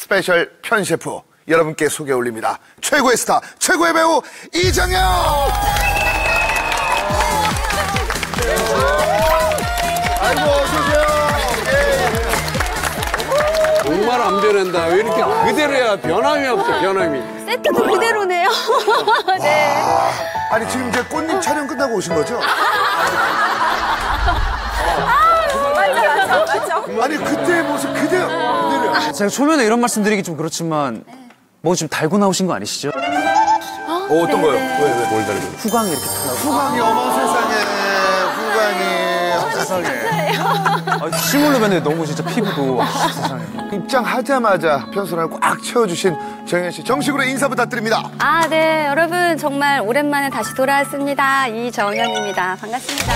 스페셜 편셰프 여러분께 소개 올립니다. 최고의 스타, 최고의 배우 이정현! 아이고, 어서오세요. 정말 안 변한다. 왜 이렇게 그대로야? 변함이 없어, 변함이. 세트도 그대로네요. 네. 아니, 지금 이제 꽃잎 촬영 끝나고 오신 거죠? 맞죠. 아니, 그때의 모습 그대로야. 제가 초면에 이런 말씀 드리기 좀 그렇지만 뭐 좀 달고 나오신 거 아니시죠? 어떤 거요? 왜? 뭘 달고? 후광이 이렇게 트나고. 후광이, 어머 세상에. 후광이. 세상에. 실물로 뵀는데 너무 진짜 피부도 세상에. 입장하자마자 편수를 꽉 채워주신 정현 씨. 정식으로 인사 부탁드립니다. 아, 네. 여러분, 정말 오랜만에 다시 돌아왔습니다. 이정현입니다. 반갑습니다.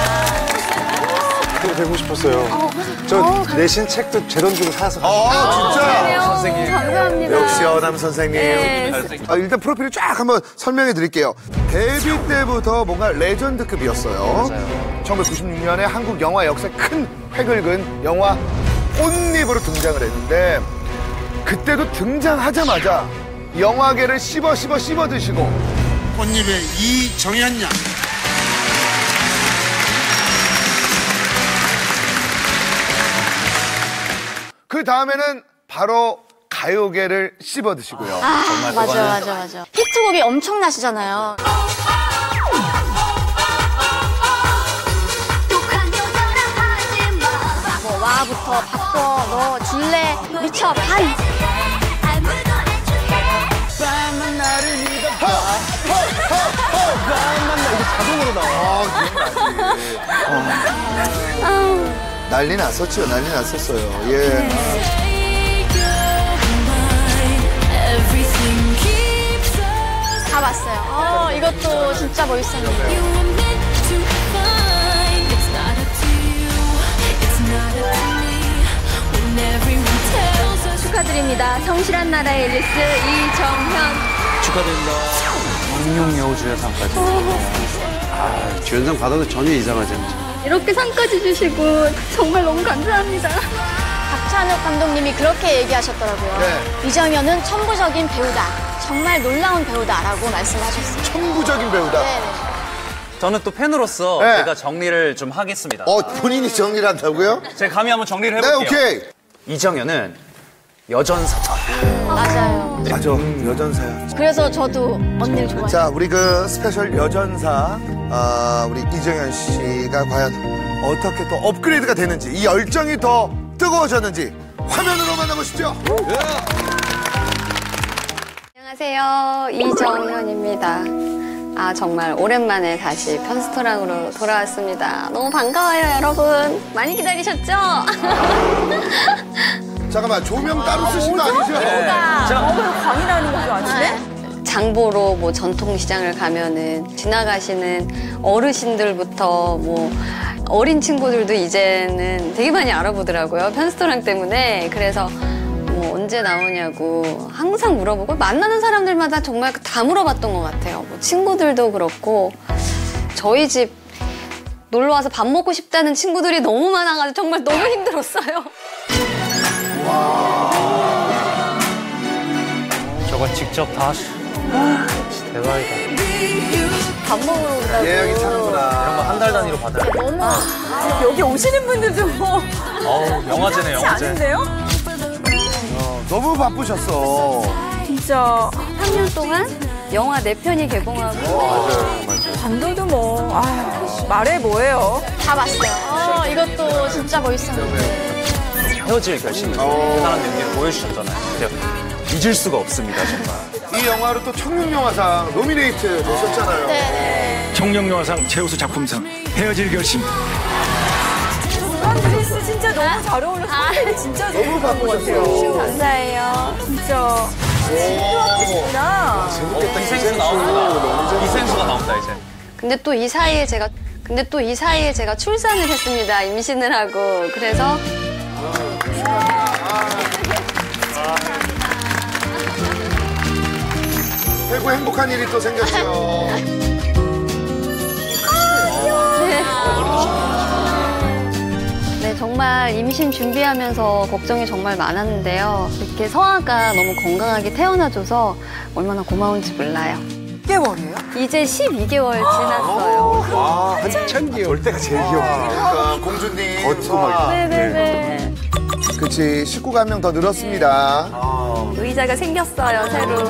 되고 싶었어요. 저 내신 책도 제 돈 주고 사서. 진짜? 선생님. 감사합니다. 역시 어남 선생님. 네. 일단 프로필을 쫙 한번 설명해 드릴게요. 데뷔 때부터 뭔가 레전드급이었어요. 맞아요. 1996년에 한국 영화 역사에 큰 획을 그은 영화 꽃잎으로 등장을 했는데 그때도 등장하자마자 영화계를 씹어 드시고 꽃잎의 이정현 양. 그 다음에는 바로 가요계를 씹어 드시고요. 맞아. 히트곡이 엄청나시잖아요. 뭐 와부터 바꿔, 너 줄래, 미쳐, 반. 난리 났었죠. 난리 났었어요. 예. 다 봤어요. 이것도 진짜 멋있었는데. 축하드립니다. 성실한 나라의 앨리스 이정현. 축하드립니다. 청룡 여우주연상까지. 주연상 받아도 전혀 이상하지 않죠. 이렇게 상까지 주시고 정말 너무 감사합니다. 박찬욱 감독님이 그렇게 얘기하셨더라고요. 네. 이정현은 천부적인 배우다. 정말 놀라운 배우다라고 말씀하셨어요. 천부적인 배우다. 네네. 저는 또 팬으로서 네. 제가 정리를 좀 하겠습니다. 본인이 정리를 한다고요? 제가 감히 한번 정리를 네, 해볼게요. 오케이. 이정현은 여전사다. 맞아요. 맞아. 여전사야. 그래서 저도 언니를 좋아해요. 자, 우리 그 스페셜 여전사, 우리 이정현 씨가 과연 어떻게 또 업그레이드가 되는지, 이 열정이 더 뜨거워졌는지 화면으로 만나보시죠. 안녕하세요. 이정현입니다. 정말 오랜만에 다시 편스토랑으로 돌아왔습니다. 너무 반가워요, 여러분. 많이 기다리셨죠? 잠깐만, 조명 따로 쓰신 거 아니죠? 광이 나는 거 아닌데? 장보러 뭐 전통시장을 가면은 지나가시는 어르신들부터 뭐 어린 친구들도 이제는 되게 많이 알아보더라고요. 편스토랑 때문에. 그래서 뭐 언제 나오냐고 항상 물어보고 만나는 사람들마다 정말 다 물어봤던 것 같아요. 뭐 친구들도 그렇고 저희 집 놀러와서 밥 먹고 싶다는 친구들이 너무 많아가지고 정말 너무 힘들었어요. 저거 직접 다 하시. 대박이다. 밥 먹으러 온다고. 예약이 차는구나. 이런 거 한 달 단위로 받아요. 너무 여기 오시는 분들도 뭐 영화제네, 영화제. 않은데요? 너무 바쁘셨어. 진짜 3년 동안 영화 4편이 개봉하고 감독도 뭐 말해 뭐해요. 다 봤어요. 이것도 진짜 멋있었는데. 헤어질 결심을 대단한 연기를 보여주셨잖아요. 근데 잊을 수가 없습니다, 정말. 이 영화로 또 청룡영화상 노미네이트 되셨잖아요. 네. 청룡영화상 최우수 작품상 헤어질 결심. 드레스 진짜 너무 잘 어울렸어요. 진짜 너무 바쁘셨어요. 감사해요. 진짜. 진짜. 재밌겠다. 이생수 나옵니다. 이생수가 나온다, 이제. 근데 또 이 사이에 제가 출산을 했습니다. 임신을 하고. 그래서 최고 행복한 일이 또 생겼죠. 네, 정말 정말 임신 준비하면서 걱정이 정말 많았는데요. 이렇게 서아가 너무 건강하게 태어나줘서 얼마나 고마운지 몰라요. 몇 개월이에요? 이제 12개월 지났어요. 와, 한참 귀여울 때가 제일 귀여워. 그러니까 공주님. 겉으로 막. 네네네. 그치, 식구가 한 명 더 늘었습니다. 의자가 생겼어요, 새로.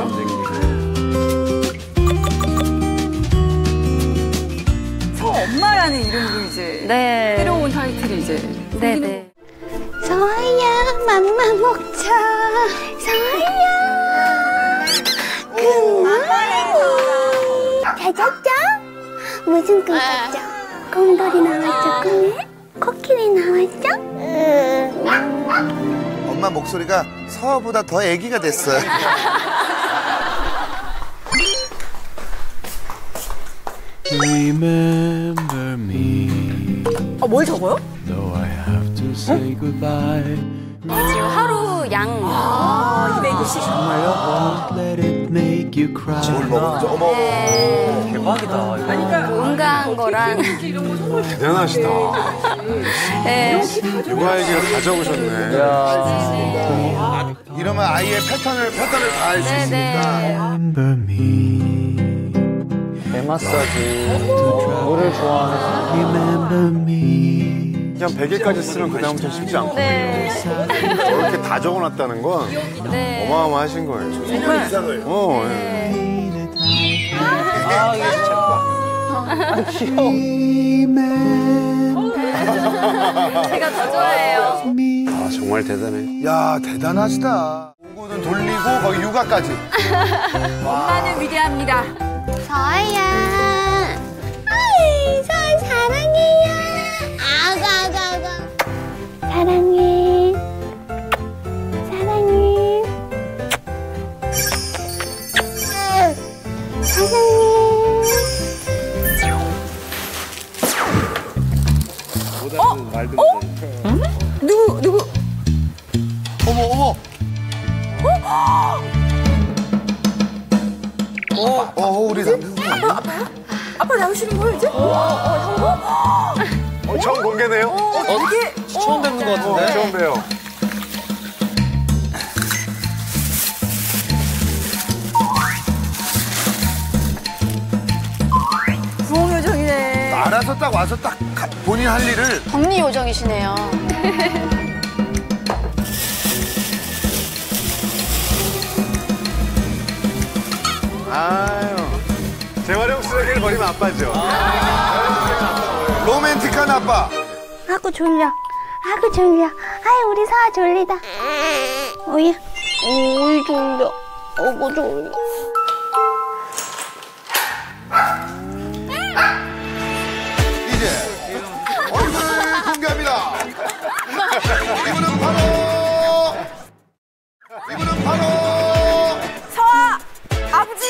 엄마라는 이름도 이제 네. 새로운 타이틀이 이제 네네. 서아야 맘마 먹자. 서아야 잘 잤죠? 무슨 꿈 꿨죠? 곰돌이 나왔죠 꿈에? 코끼리 나왔죠? 엄마 목소리가 서아보다 더 애기가 됐어요. Remember me. 뭘 적어요? Though I have to say goodbye. 지금 하루 양. 220. Won't let it make you cry. 뭘 먹었죠? 어머. 대박이다. 이거. 건강한 거랑. 대단하시다. 네. 육아얘기를 다 적으셨네. 이러면 아이의 패턴을 다 알 수 있으니까. 네네. Remember me. 배 마사지. 물을 좋아하는. Remember me. 그냥 100일까지 쓰면 그다음부터 쉽지 않고. 네. 저렇게 다 적어놨다는 건 네. 어마어마하신 거예요. 정말 이상을. 어, 예. 아, 이게 진짜. 제가 더 좋아해요. 아, 정말 대단해. 야, 대단하시다. 공부는 돌리고 거기 육아까지. 엄마는 위대합니다. 서아야. 아이, 서아 사랑해요. 아가. 사랑해. 사랑해. 누구? 어머. 우리 남편. 아빠 나오시는 거예요 이제? 처음 공개네요? 이게 처음 뵙는 것 같은데? 처음 봬요. 부엉 요정이네. 알아서 딱 와서 딱 본인 할 일을. 정리 요정이시네요. 아유. 재활용 쓰레기를 버리면 아빠죠. 로맨틱한 아빠. 아구 졸려. 아이 우리 서아 졸리다. 오야. 오이 졸려. 어구 졸려. 이제 얼굴 공개합니다. 이분은 바로 서아 아버지.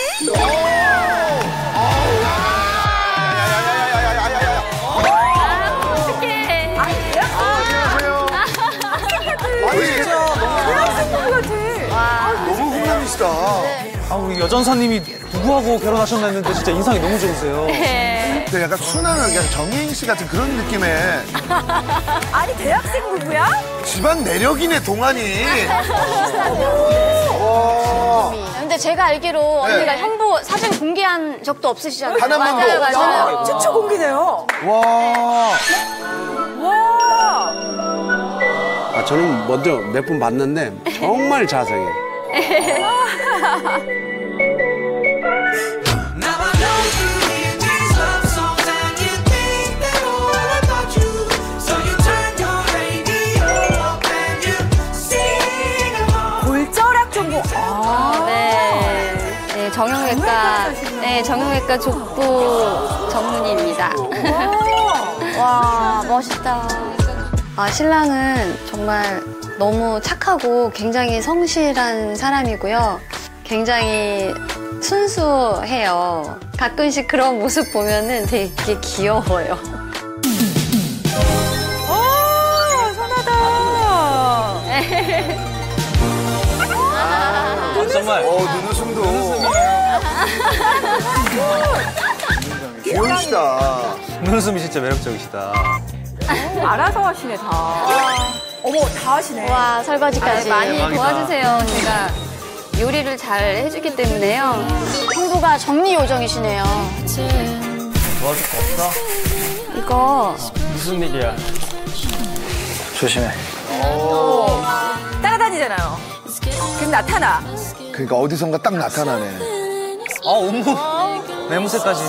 너무 훈남이시다. 아, 우리 여전사님이 누구하고 결혼하셨나 했는데 진짜 인상이 너무 좋으세요. 근데 약간 순하게 약간 정혜인 씨 같은 그런 느낌의 아니 대학생 부부야? 집안 내력이네 동안이. 근데 제가 알기로 언니가 현보 사진 공개한 적도 없으시잖아요. 단 한 번도. 맞아요. 최초 공개네요. 와. 와. 아, 저는 먼저 몇 분 봤는데 정말 자상해. 골절학 정보. 네, 정형외과 족부 전문의입니다. 와 멋있다. 아, 신랑은 정말 너무 착하고 굉장히 성실한 사람이고요. 굉장히 순수해요. 가끔씩 그런 모습 보면은 되게 귀여워요. 선하다. 정말. 눈웃음도. 귀여우시다. 눈웃음이 진짜 매력적이시다. 알아서 하시네, 다. 어머, 다 하시네. 와, 설거지까지. 많이 대박이다. 도와주세요. 제가 요리를 잘 해주기 때문에요. 형부가 정리 요정이시네요. 도와줄 거 없어? 이거 무슨 일이야? 조심해. 따라다니잖아요. 그럼 나타나. 그러니까 어디선가 딱 나타나네. 어머. 매무새까지.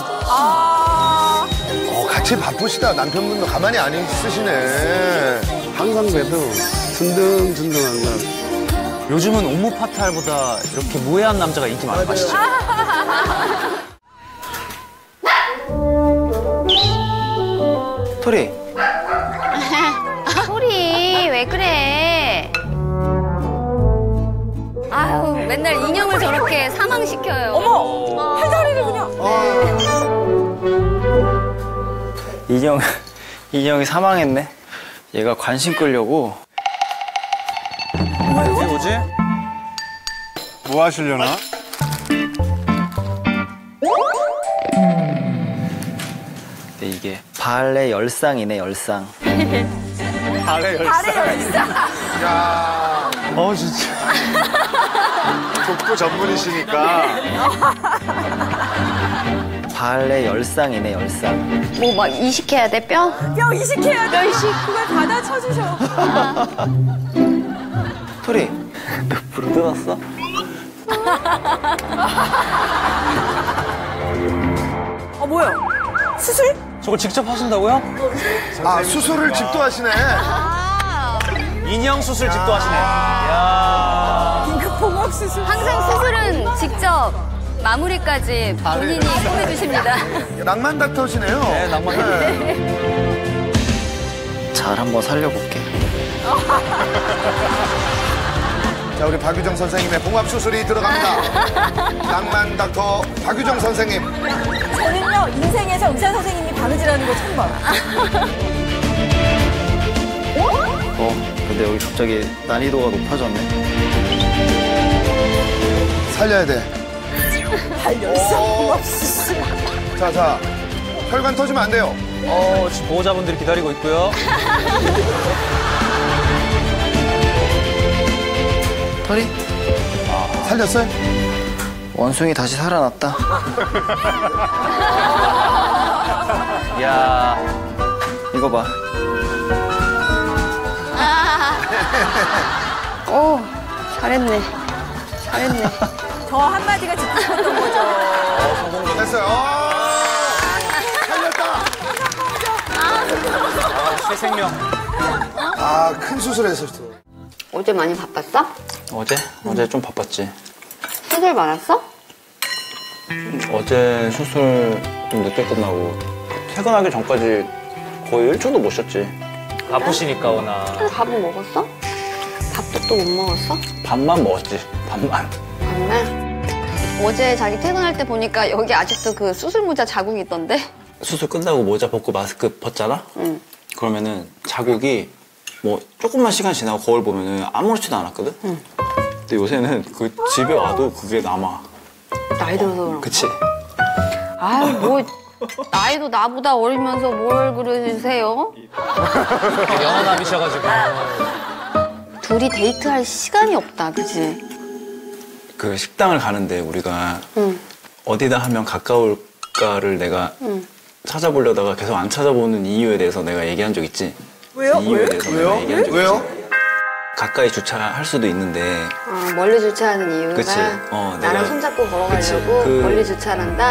같이 바쁘시다. 남편분도 가만히 안 있으시네. 항상 봬도 든든든든한 거. 요즘은 옥무 파탈보다 이렇게 무해한 남자가 인기 많은 거 아시죠? 토리. 소리 왜 그래? 아유, 맨날 인형을 저렇게 사망시켜요. 어머! 팔다리를 그냥. 인형이 사망했네. 얘가 관심 끌려고. 뭐지? 뭐 하시려나? 근데 이게 발의 열상이네, 열상. 발의 열상. 야, 진짜. 족구 전문이시니까. 발의 열상이네, 열상. 뭐 막 이식해야 돼, 뼈? 뼈 이식해야 돼. 이식. 그걸 받아 쳐주셔. 토리, 너 불 뜯었어? 뭐야? 수술? 저걸 직접 하신다고요? 수술을 집도 하시네. 인형 수술 집도 하시네. 이야. 긴급 수술. 항상 수술은 직접 마무리까지 본인이 꾸며주십니다. 낭만 닥터시네요. 네, 낭만 잘 한번 살려볼게. 자, 우리 박유정 선생님의 봉합 수술이 들어갑니다. 낭만 닥터 박유정 선생님. 저는요, 인생에서 의사 선생님이 바느질하는 거 처음 봐요. 근데 여기 갑자기 난이도가 높아졌네. 살려야 돼. 발열상 봉합 수술. 자. 혈관 터지면 안 돼요. 지금 보호자분들이 기다리고 있고요. 토리? 살렸어요? 원숭이 다시 살아났다. 이야, 이거 봐. 오, 잘했네. 저 한마디가 집중했던 거죠. 됐어요. 살렸다. 새 생명. 큰 수술했었어. 어제 많이 바빴어? 어제 좀 바빴지. 수술 많았어? 어제 수술 좀 늦게 끝나고 퇴근하기 전까지 거의 일주일도 못 쉬었지. 아프시니까 워낙. 밥은 먹었어? 밥도 또 못 먹었어? 밥만 먹었지. 밥만. 정말? 어제 자기 퇴근할 때 보니까 여기 아직도 그 수술 모자 자국이 있던데? 수술 끝나고 모자 벗고 마스크 벗잖아? 응. 그러면은 자국이 뭐 조금만 시간 지나고 거울 보면은 아무렇지도 않았거든? 응. 근데 요새는 그 집에 와도 그게 남아. 나이 들어서 그런 거. 그치? 아유, 뭐 나이도 나보다 어리면서 뭘 그러세요? 영원남이셔가지고. 둘이 데이트할 시간이 없다, 그치? 그 식당을 가는데 우리가 응. 어디다 하면 가까울까를 내가 응. 찾아보려다가 계속 안 찾아보는 이유에 대해서 내가 얘기한 적 있지? 왜요? 이유에 대해서 내가 얘기한 적 왜요? 있지? 가까이 주차할 수도 있는데 멀리 주차하는 이유가 그치. 나랑 내가- 손잡고 걸어가려고 그치. 그- 멀리 주차한다?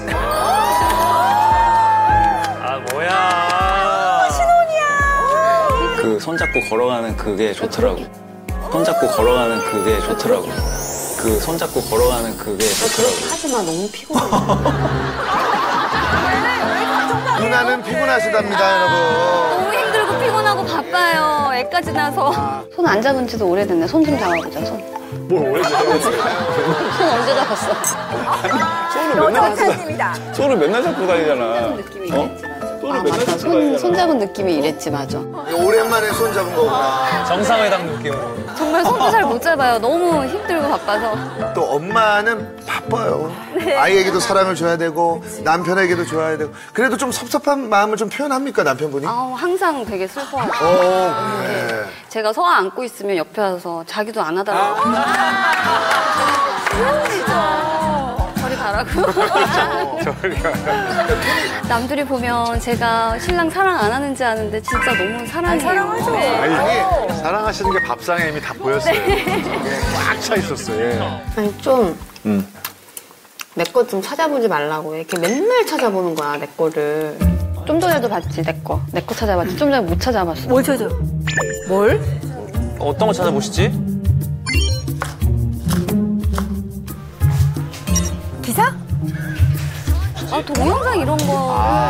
아 뭐야 신혼이야 그 손잡고 걸어가는 그게 좋더라고. 손잡고 걸어가는 그게 좋더라고. 그 손잡고 걸어가는 그게 좋더라고. 하지마, 너무 피곤해. 누나는 피곤하시답니다, 여러분. 너무 힘들고 피곤하고 바빠요. 애까지 나서. 손 안 잡은 지도 오래됐네. 손 좀 잡아보자, 손. 뭘 오래 잡았어? 손 언제 잡았어? 손을 맨날 여자차님이다. 손을 맨날 잡고 다니잖아. 느낌이 있겠지, 맞아. 아 맞다. 손잡은 느낌이 이랬지 맞아. 오랜만에 손 잡은 거구나. 정상회담 느낌으로. 정말 손도 잘 못 잡아요. 너무 힘들고 바빠서. 또 엄마는 바빠요. 아이에게도 사랑을 줘야 되고 남편에게도 줘야 되고. 그래도 좀 섭섭한 마음을 좀 표현합니까 남편분이? 항상 되게 슬퍼요. 그래. 제가 서아 안고 있으면 옆에 와서 자기도 안 하더라고요. 저리 가라고. 남들이 보면 제가 신랑 사랑 안 하는지 아는데 진짜 너무 사랑해요. 사랑하죠. 아니, 사랑하시는 게 밥상에 이미 다 보였어요. 꽉 차 있었어요. 예. 아니 좀 내 거 좀 찾아보지 말라고 해. 이렇게 맨날 찾아보는 거야 내 거를. 좀 전에도 봤지 내 거 찾아봤지. 좀 전에 못 찾아봤어. 뭘 찾아? 뭘? 어떤 거 찾아보시지? 기사? 동영상 이런 거.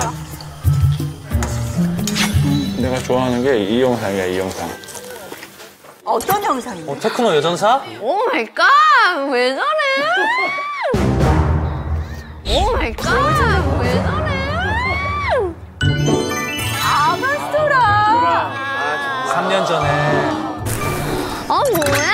내가 좋아하는 게 이 영상이야, 이 영상. 어떤 영상이에요? 테크노 여전사? 오 마이 갓! 왜 저래? 오 마이 갓! 왜 저래? 아바스토라! 3년 전에. 뭐야?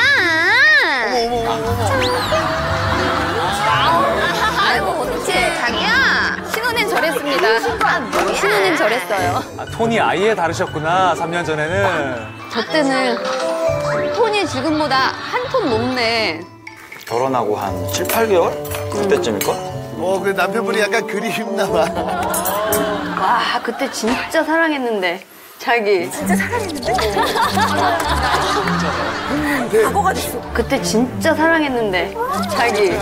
아이고, 어떡해. 자기야. 신혼엔 저랬습니다. 신혼엔 저랬어요. 톤이 아예 다르셨구나, 3년 전에는. 저 때는 톤이 지금보다 한 톤 높네. 결혼하고 한 7, 8개월? 그때쯤일걸? 그 남편분이 약간 그리웠나 봐. 와, 그때 진짜 사랑했는데. 자기. 진짜 사랑했는데? 과거가 됐어. 그때 진짜 사랑했는데. 자기.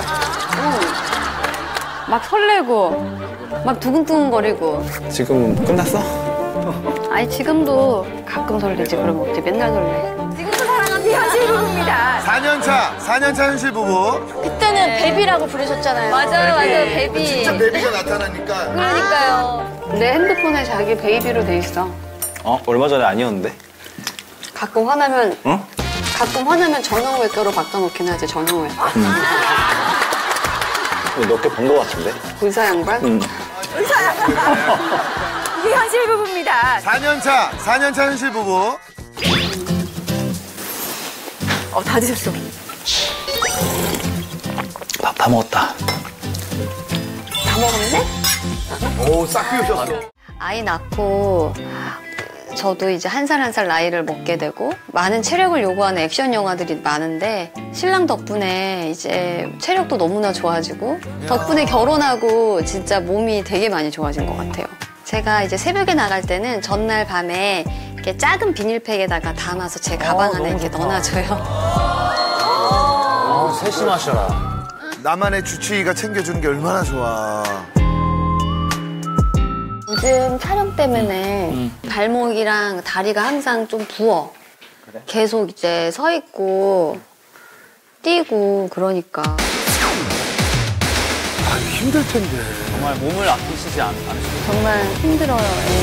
막 설레고, 막 두근두근거리고. 지금 끝났어? 아니, 지금도 가끔 설레지. 그러면 어떻게 맨날 설레. 지금도 사랑하는 현실 부부입니다. 4년차 현실 부부. 그때는 베비라고 부르셨잖아요. 맞아요, 베이비. 진짜 베비가 나타나니까. 그러니까요. 내 핸드폰에 자기 베이비로 돼 있어. 얼마 전에 아니었는데? 가끔 화나면, 응? 가끔 화나면 전용후에 껴로 바꿔놓긴 하지, 전용후에. 몇 개 본 거 같은데? 의사 양반? 이게 현실 부부입니다. 4년차 현실 부부. 다 드셨어. 밥 다 먹었다. 다 먹었네? 싹 비우셨어. 아이 낳고 저도 이제 한 살 한 살 나이를 먹게 되고 많은 체력을 요구하는 액션 영화들이 많은데 신랑 덕분에 이제 체력도 너무나 좋아지고 덕분에 결혼하고 진짜 몸이 되게 많이 좋아진 것 같아요. 제가 이제 새벽에 나갈 때는 전날 밤에 이렇게 작은 비닐팩에다가 담아서 제 가방 안에 이렇게 넣어놔줘요. 세심하셔라. 나만의 주치의가 챙겨주는 게 얼마나 좋아. 요즘 촬영 때문에 발목이랑 다리가 항상 좀 부어. 그래? 계속 이제 서 있고 뛰고 그러니까. 힘들 텐데. 정말 몸을 아끼시지 않으시죠? 정말 힘들어요.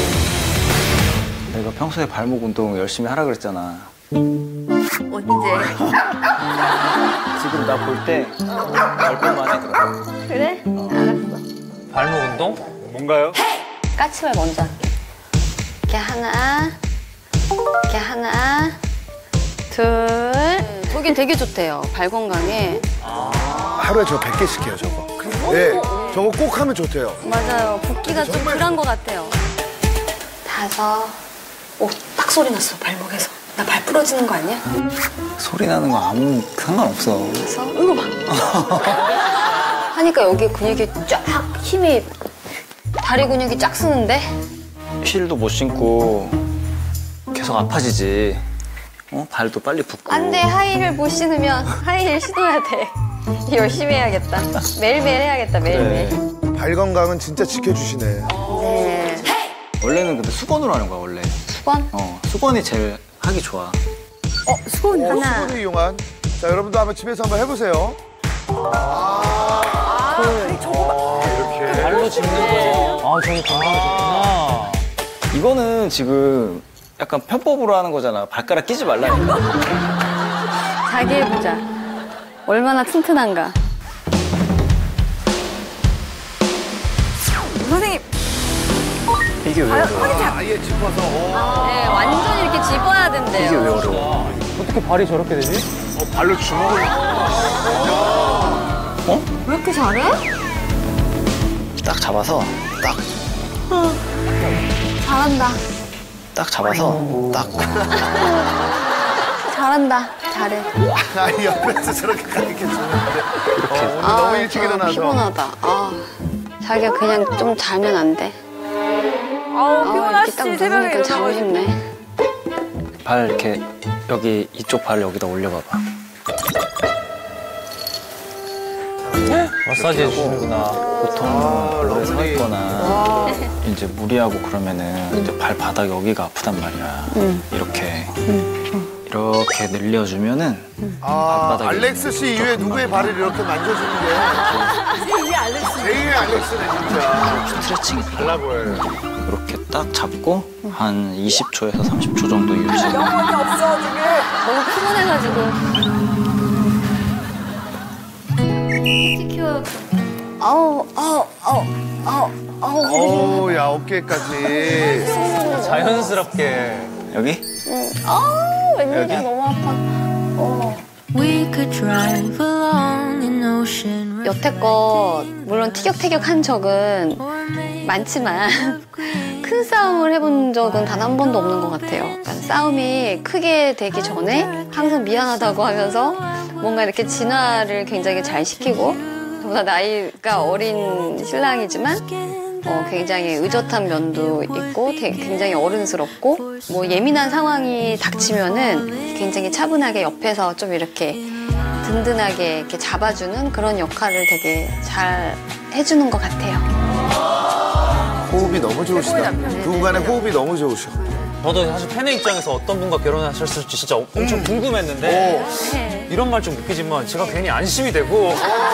내가 평소에 발목 운동 열심히 하라 그랬잖아. 언제? 지금 나 볼 때 발목만 해, 그럼. 그래? 알았어. 발목 운동? 뭔가요? 까치발 먼저 할게. 이렇게 하나, 둘. 저긴 되게 좋대요. 발 건강에. 하루에 저 100개씩 해요, 저거. 네, 저거 꼭 하면 좋대요. 맞아요. 붓기가 좀 덜한 것 같아요. 5. 딱 소리 났어, 발목에서. 나 발 부러지는 거 아니야? 소리 나는 거 아무 상관없어. 그래서 이거 봐. 하니까 여기 근육이 쫙 힘이 다리 근육이 쫙 쓰는데? 힐도 못 신고 계속 아파지지. 발도 빨리 붓고. 안 돼, 하이힐 못 신으면 하이힐 신어야 돼. 열심히 해야겠다. 매일매일 해야겠다, 매일매일. 그래. 발 건강은 진짜 지켜주시네. 네. 원래는 근데 수건으로 하는 거야, 원래. 수건? 수건이 제일 하기 좋아. 수건 하나. 수건을 이용한. 자, 여러분도 한번 집에서 한번 해보세요. 이렇게. 발로 짚는 거. 저기 건강이 좋구나. 이거는 지금 약간 편법으로 하는 거잖아. 발가락 끼지 말라니까. 자기 해보자. 얼마나 튼튼한가. 선생님. 이게 왜 어려워? 아예 짚어서. 네, 완전 이렇게 집어야 된대요. 이게 왜 어려워? 어떻게 발이 저렇게 되지? 발로 주먹을. 왜 이렇게 잘해? 딱 잡아서 잘한다. 딱 잡아서 딱. 잘한다. 잘해. 아, 옆에서 저렇게 가르쳐 주는데. 오늘 너무 일찍 일어나서. 피곤하다. 자기가 그냥 좀 자면 안 돼? 아우, 이렇게 딱 피곤하시지. 새벽에 누우니까 자고 일어나가지고. 싶네. 발 이렇게 여기 이쪽 발을 여기다 올려봐봐. 마사지 해주시는구나. 보통 오래 서 있거나 이제 무리하고 그러면은 이제 발바닥 여기가 아프단 말이야. 이렇게 늘려주면은 발바닥이 알렉스 씨 이후에 누구의 발을 이렇게 만져주는 게 제2의 알렉스. 제2의 알렉스네, 진짜. 스트레칭이 달라 보여요. 이렇게 딱 잡고 한 20초에서 30초 정도 유지. 영혼이 없어, 지금. 너무 피곤해가지고. 어우, 야, 어깨까지. 자연스럽게. 여기? 웬일이야, 너무 아파. 여태껏 물론 티격태격한 적은 많지만 큰 싸움을 해본 적은 단 한 번도 없는 것 같아요. 그러니까 싸움이 크게 되기 전에 항상 미안하다고 하면서 뭔가 이렇게 진화를 굉장히 잘 시키고, 저보다 나이가 어린 신랑이지만 굉장히 의젓한 면도 있고 굉장히 어른스럽고, 뭐 예민한 상황이 닥치면은 굉장히 차분하게 옆에서 좀 이렇게 든든하게 이렇게 잡아주는 그런 역할을 되게 잘 해주는 것 같아요. 호흡이 너무 좋으시다. 두 분 간의 호흡이 너무 좋으셔. 저도 사실 팬의 입장에서 어떤 분과 결혼하셨을지 진짜 엄청 궁금했는데 이런 말 좀 웃기지만 제가 괜히 안심이 되고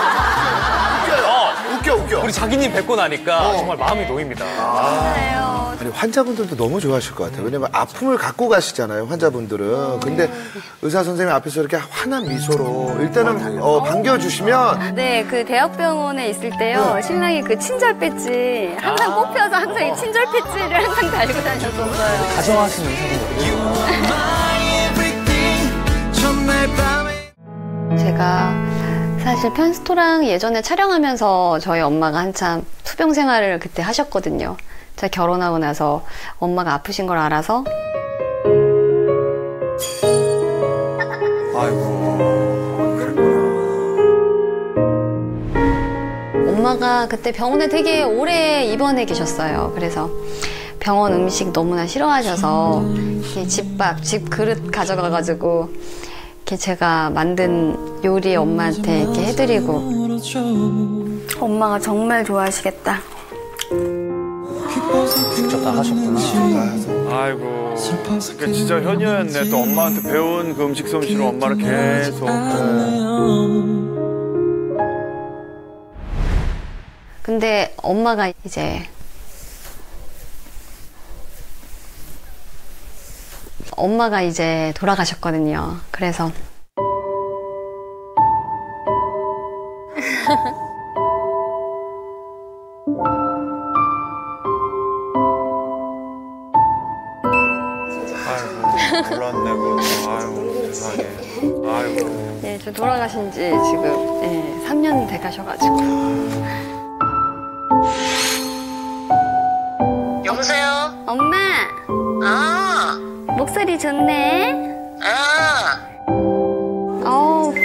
웃겨. 우리 자기님 뵙고 나니까 정말 마음이 놓입니다. 아니, 환자분들도 너무 좋아하실 것 같아요. 왜냐면 아픔을 갖고 가시잖아요, 환자분들은. 근데 의사 선생님 앞에서 이렇게 환한 미소로 일단은 반겨주시면. 네, 그 대학병원에 있을 때요, 신랑이 그 친절 배지 항상 꼽혀서 항상 이 친절 배지를 항상 달고 다녔었어요. 가정하시는 의사분들. 제가 사실 편스토랑 예전에 촬영하면서 저희 엄마가 한참 투병 생활을 그때 하셨거든요. 제가 결혼하고 나서 엄마가 아프신 걸 알아서 엄마가 그때 병원에 되게 오래 입원해 계셨어요. 그래서 병원 음식 너무나 싫어하셔서 집밥, 집 그릇 가져가가지고 이렇게 제가 만든 요리 엄마한테 이렇게 해드리고, 엄마가 정말 좋아하시겠다. 직접 다 하셨구나. 아이고. 그러니까 진짜 현이었네. 또 엄마한테 배운 그 음식 솜씨로 엄마를 계속. 근데 엄마가 이제 돌아가셨거든요. 그래서 아이고, 몰랐네, 그것도. 아이고, 세상에. 아이고. 네, 저 돌아가신 지 지금 3년 돼 가셔가지고. 여보세요? 엄마! 목소리 좋네? 어우.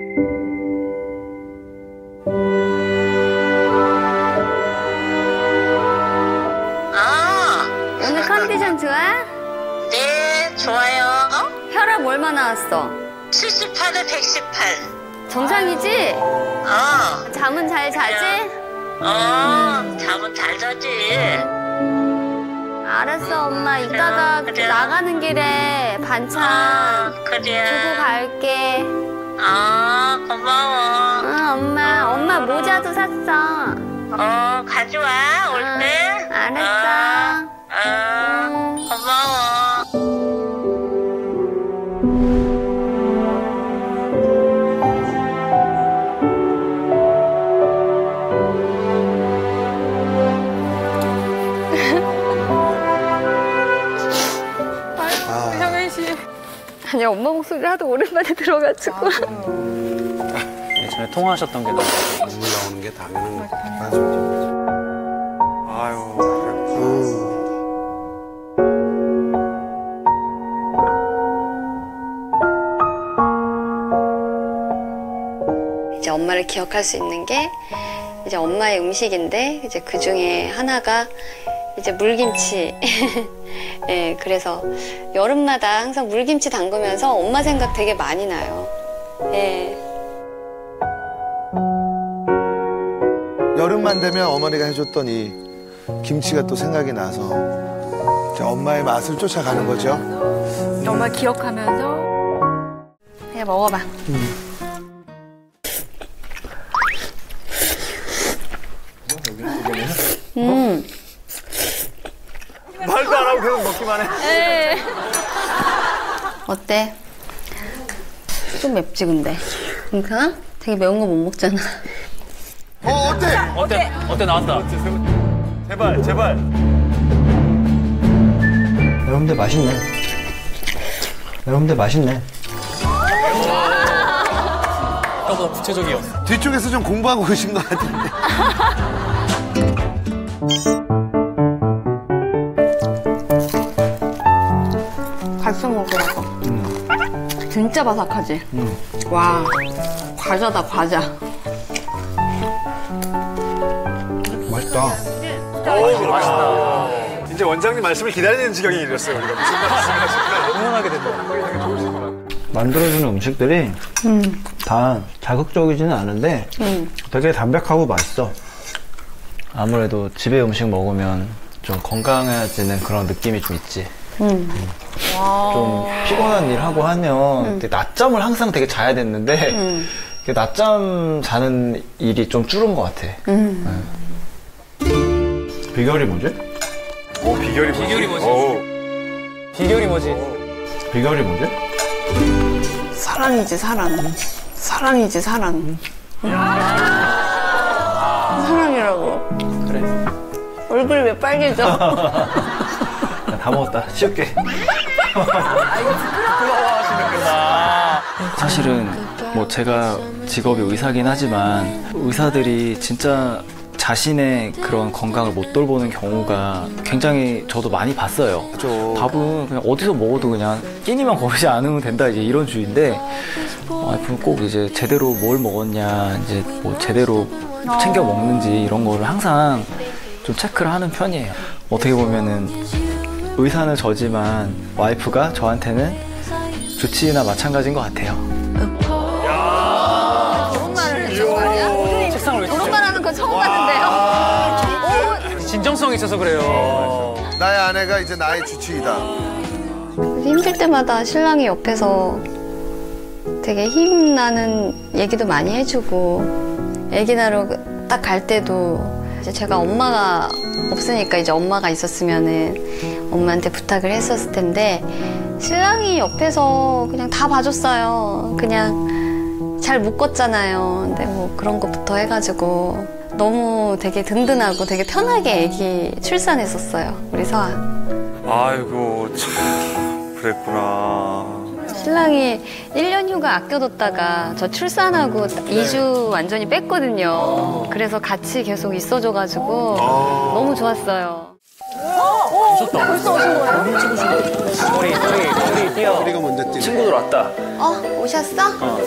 오늘 컨디션 좋아? 네, 좋아요. 혈압 얼마 나왔어? 78에 118. 정상이지? 잠은 잘 자지? 잠은 잘 자지. 알았어, 엄마. 이따가 그래. 나가는 길에 반찬 그래. 주고 갈게. 고마워. 엄마 모자도 샀어. 가져와, 올 때. 알았어. 고마워. 아니야. 엄마 목소리를 하도 오랜만에 들어가지고. 예전에 통화하셨던 게 눈물 나오는 게 당연한 거 같아. 아유. 이제 엄마를 기억할 수 있는 게 이제 엄마의 음식인데 이제 그 중에 하나가 이제 물김치. 네, 그래서 여름마다 항상 물김치 담그면서 엄마 생각 되게 많이 나요. 네. 여름만 되면 어머니가 해줬던 이 김치가 또 생각이 나서 이제 엄마의 맛을 쫓아가는 거죠. 엄마 기억하면서 그냥 먹어봐. 말도 안 하고 계속 먹기만 해. 네. 어때? 좀 맵지 근데. 괜찮아? 되게 매운 거 못 먹잖아. 어때? 어때 나왔다. 제발. 여러분들 맛있네. 여러분들 맛있네. 아까보다 구체적이었어. 뒤쪽에서 좀 공부하고 계신 것 같은데. 갈색 먹으라고. 진짜 바삭하지? 와, 과자다, 과자. 맛있다. 맛있다. 이제 원장님 말씀을 기다리는 지경이 이랬어요. 우리가 무슨 말씀을 응원하게 된다. 만들어주는 음식들이 다 자극적이지는 않은데 되게 담백하고 맛있어. 아무래도 집에 음식 먹으면 좀 건강해지는 그런 느낌이 좀 있지. 좀 피곤한 일 하고 하면 낮잠을 항상 되게 자야 됐는데 낮잠 자는 일이 좀 줄은 것 같아. 비결이 뭐지? 비결이 뭐지? 비결이 뭐지? 비결이 뭐지? 사랑이지, 사랑. 사랑이지, 사랑. 사랑이라고. 그래. 얼굴이 왜 빨개져? 다 먹었다. 쉬울게. 사실은 뭐 제가 직업이 의사긴 하지만 의사들이 진짜 자신의 그런 건강을 못 돌보는 경우가 굉장히 저도 많이 봤어요. 밥은 그냥 어디서 먹어도 그냥 끼니만 거르지 않으면 된다 이제 이런 주의인데 와이프는 꼭 이제 제대로 뭘 먹었냐 이제 뭐 제대로 챙겨 먹는지 이런 거를 항상 좀 체크를 하는 편이에요. 어떻게 보면은 의사는 저지만 와이프가 저한테는 주치의나 마찬가지인 것 같아요. 그런 말을 해준 거 아니야? 그런 말 하는 거 처음 봤는데요? 진정성이 있어서 그래요. 나의 아내가 이제 나의 주치의다. 힘들 때마다 신랑이 옆에서 되게 힘나는 얘기도 많이 해주고 애기 낳으러 딱 갈 때도 이제 제가 엄마가 없으니까 이제 엄마가 있었으면은 엄마한테 부탁을 했었을 텐데 신랑이 옆에서 그냥 다 봐줬어요. 그냥 잘 묶었잖아요. 근데 뭐 그런 것부터 해가지고 너무 되게 든든하고 되게 편하게 애기 출산했었어요. 우리 서아. 아이고 참 그랬구나. 신랑이 1년 휴가 아껴뒀다가 저 출산하고 2주 완전히 뺐거든요. 그래서 같이 계속 있어줘가지고 너무 좋았어요. 벌써 오신 거예요? 소리 뛰어. 소리가 먼저 뛰네. 친구들 왔다. 오셨어?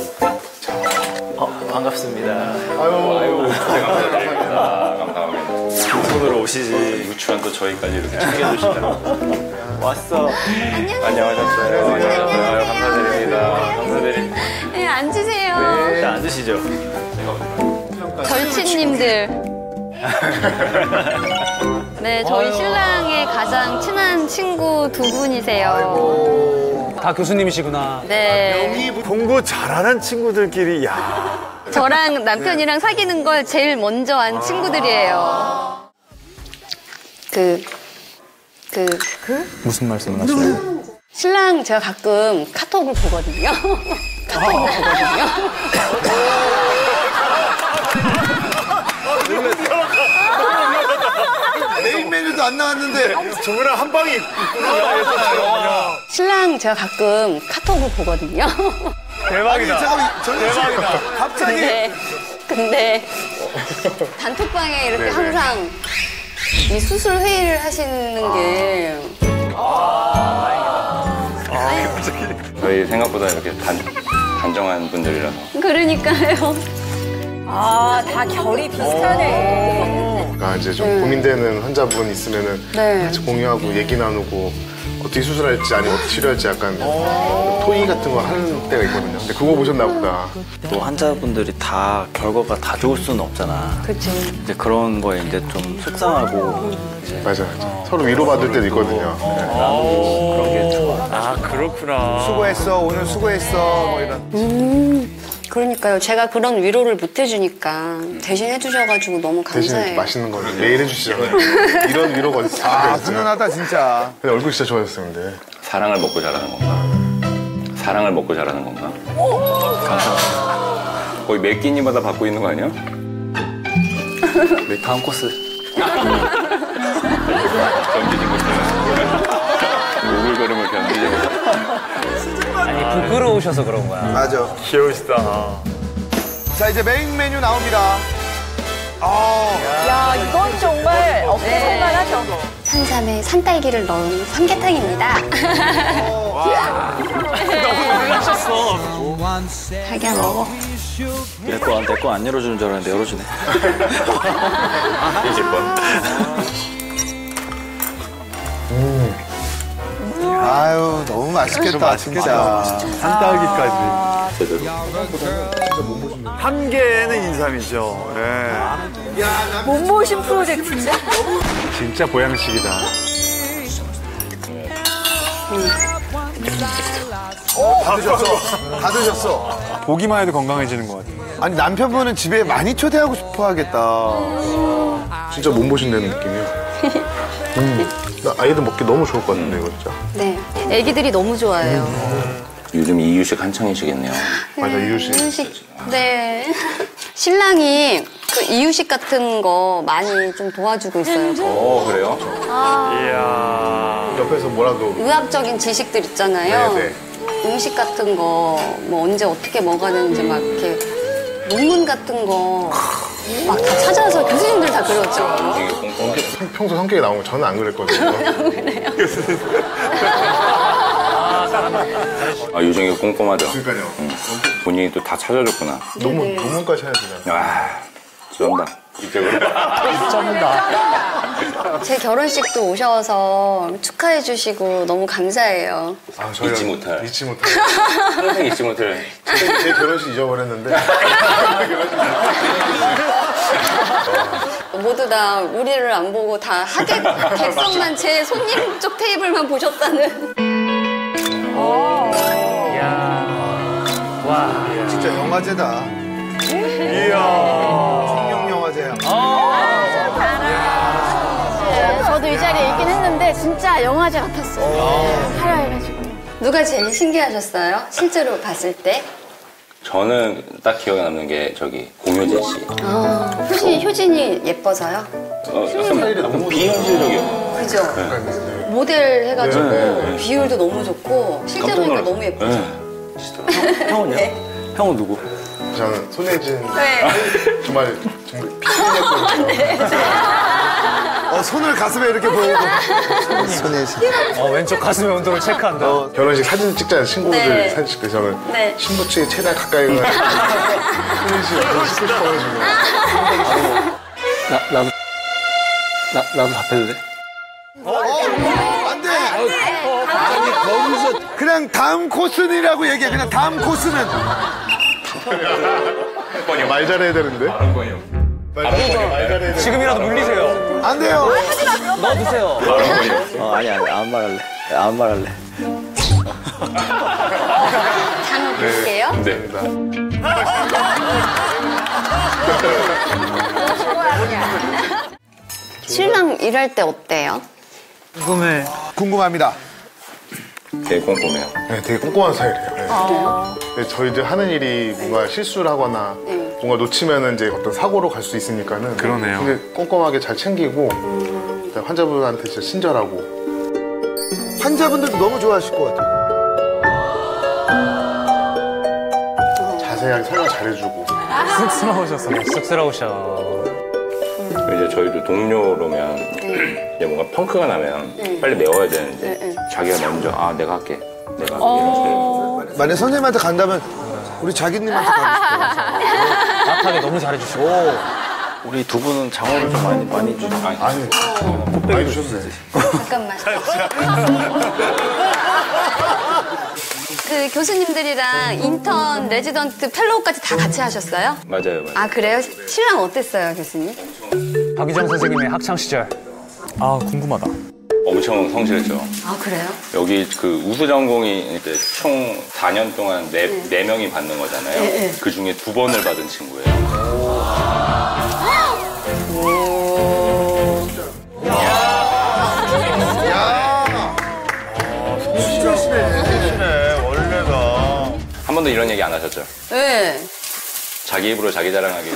반갑습니다. 아유 감사합니다. 손으로 오시지 유치원 또 저희까지 이렇게 챙겨주시다. 왔어. 안녕하셨어요. 아유, 감사드립니다. 네, 앉으세요. 네, 일단 앉으시죠. 절친님들. 네, 저희 신랑의 가장 친한 친구 두 분이세요. 다 교수님이시구나. 네. 공부 잘하는 친구들끼리 야. 저랑 남편이랑 사귀는 걸 제일 먼저 한 친구들이에요. 무슨 말씀을 하시나요? 신랑 제가 가끔 카톡을 보거든요. 카톡을 보거든요. 메인 메뉴도 안 나왔는데 저거랑 한 방이 있구나. 신랑 제가 가끔 카톡을 보거든요. 대박이다. 대박이다. 갑자기. 근데 단톡방에 이렇게 항상 이 수술 회의를 하시는 게 저희 생각보다 이렇게 단정한 분들이라서. 그러니까요. 아, 다 결이 비슷하네. 그러니까 이제 좀 고민되는 환자분 있으면은 같이 공유하고 얘기 나누고 어떻게 수술할지 아니면 어떻게 치료할지 약간 토의 같은 거 하는 때가 있거든요. 근데 그거 보셨나 보다. 또 환자분들이 다 결과가 다 좋을 수는 없잖아. 그렇죠. 이제 그런 거에 이제 좀 속상하고 맞아요. 서로 위로받을 때도 있거든요. 그런 게 좋아. 아, 그렇구나. 수고했어, 오늘 수고했어, 뭐 이런. 그러니까요. 제가 그런 위로를 못 해주니까 대신 해주셔가지고 너무 감사해요. 대신 맛있는 거 매일 해주시잖아요. 이런 위로가 어딨어요. 아, 훈훈하다, 진짜. 근데 얼굴 진짜 좋아졌어요, 근데. 사랑을 먹고 자라는 건가? 사랑을 먹고 자라는 건가? 감사합니다. 거의 몇 끼니마다 받고 있는 거 아니야? 다음 코스. 견디지 못하는 오글거림을 견디지 못하는. 아니, 부끄러우셔서 그런 거야. 맞아. 귀여우시다. 자, 이제 메인 메뉴 나옵니다. 야, 이건 정말 엄청나죠. 산삼에 산딸기를 넣은 삼계탕입니다. 너무 놀라셨어. 자기야 먹어. 내 거 안 열어주는 줄 알았는데 열어주네. 잊을 뻔. 아유, 너무 맛있겠다, 진짜. 산딸기까지. 제대로. 한 개는 인삼이죠. 예. 몸보신 프로젝트인데? 진짜 보양식이다. 다 드셨어. 다 드셨어. 보기만 해도 건강해지는 것 같아요. 아니, 남편분은 집에 많이 초대하고 싶어 하겠다. 진짜 몸보신 되는 느낌이야. 나 아이들 먹기 너무 좋을 것 같은데, 이거 진짜. 네. 애기들이 너무 좋아해요. 요즘 이유식 한창이시겠네요. 맞아, 이유식. 이유식. 네. 신랑이 그 이유식 같은 거 많이 좀 도와주고 있어요. 그래요? 이야. 옆에서 뭐라도. 의학적인 지식들 있잖아요. 네네. 음식 같은 거, 뭐 언제 어떻게 먹어야 되는지 막 이렇게 논문 같은 거 막 다 찾아서 교수님들 다 그러죠. 평소 성격이 나온 거 저는 안 그랬거든요. 아, 요정이가 꼼꼼하죠? 그러니까요. 본인이 또 다 찾아줬구나. 논문까지 해야 되나? 아, 쩐다. 이쪽으로. 제 결혼식도 오셔서 축하해 주시고 너무 감사해요. 아, 잊지 못할. 항상 잊지 못할. 제 결혼식 잊어버렸는데. 모두 다 우리를 안 보고 다 하객 객석만 제 손님 쪽 테이블만 보셨다는. 와, 진짜 영화제다. 이야. 청룡 영화제야. 네, 저도 이 자리에 있긴 했는데 진짜 영화제 같았어요. 화려해가지고. 누가 제일 신기하셨어요? 실제로 봤을 때? 저는 딱 기억에 남는 게 저기 공효진 씨. 효진이 예뻐서요? 약간 비현실적이요. 그죠? 네. 모델 해가지고 네. 비율도 너무 좋고 실제 보니까 너무 예쁘죠? 네. 형은요? 형은 누구? 저는 손예진. 네. 정말 피곤했거든요. 손을 가슴에 이렇게 보고. 손예진. 왼쪽 가슴의 온도를 체크한다. 결혼식 사진 찍잖아요. 친구들 네. 사진 찍고 저는 네. 신부 측에 최대한 가까이 가가지고 손예진 씨 옆에 찍고 싶어가지고. 나도 답해도 돼? 안 돼. 아니, 거기서 그냥 다음 코스니라고 얘기해. 그냥 다음 코스는. 말 잘해야 되는데. 말 잘해야 되는데. 지금이라도 물리세요. 안 돼요. 넣어주세요. 아니, 안 말할래. 안 말할래. 장 볼게요. 네. 신랑 일할 때 어때요? 궁금합니다. 되게 꼼꼼해요. 네, 되게 꼼꼼한 스타일이에요. 네. 근데 저희들 하는 일이 뭔가 실수를 하거나 뭔가 놓치면 이제 어떤 사고로 갈 수 있으니까는. 그러네요. 근데 꼼꼼하게 잘 챙기고 환자분한테 진짜 친절하고. 시청자분들도 너무 좋아하실 것 같아요. 자세하게 설명 잘해주고. 쑥스러우셨어요. 쑥스러우셔. 이제 저희도 동료로면 이제 뭔가 펑크가 나면 빨리 메워야 되는데 자기가 먼저 내가 할게. 내가 할게. 이런 식으로. 만약 선생님한테 간다면 우리 자기님한테 가고 싶어요. 따뜻하게 너무 잘해주시고. 우리 두 분은 장어를 좀 많이 주죠. 아니, 많이 주셨네. 잠깐만. 그 교수님들이랑 인턴, 레지던트, 펠로우까지 다 같이 하셨어요? 맞아요. 아 그래요? 신랑 어땠어요, 교수님? 박유정 선생님의 학창 시절. 아 궁금하다. 엄청 성실했죠. 아 그래요? 여기 그 우수 전공이 이제 총 4년 동안 네 명이 받는 거잖아요. 네. 그 중에 2번을 받은 친구예요. 한 번도 이런 얘기 안 하셨죠? 네. 자기 입으로 자기 자랑하기.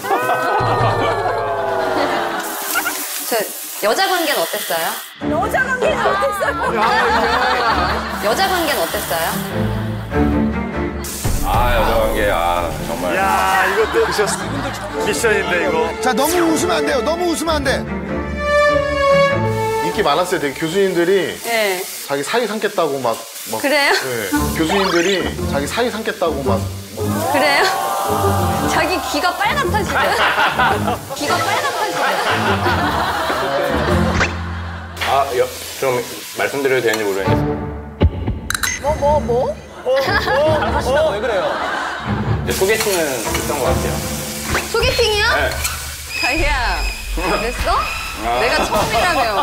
저 여자 관계는 어땠어요? 여자 관계는 어땠어요? 여자 관계는 어땠어요? 여자 관계, 정말. 야, 이것도 미션인데, 이거. 자, 너무 웃으면 안 돼요. 너무 웃으면 안 돼. 인기 많았어요. 되게 교수님들이 네. 자기 사이 삼겠다고 막. 그래요? 네. 교수님들이 자기 사이 삼겠다고 막. 그래요? 자기 귀가 빨갛다지금. 귀가 빨갛다지금. 좀 말씀드려도 되는지 모르겠는데. 뭐? 왜 그래요? 이제 소개팅은 했던 것 같아요. 소개팅이요? 네. 자기야, 그랬어? 내가 처음이라며.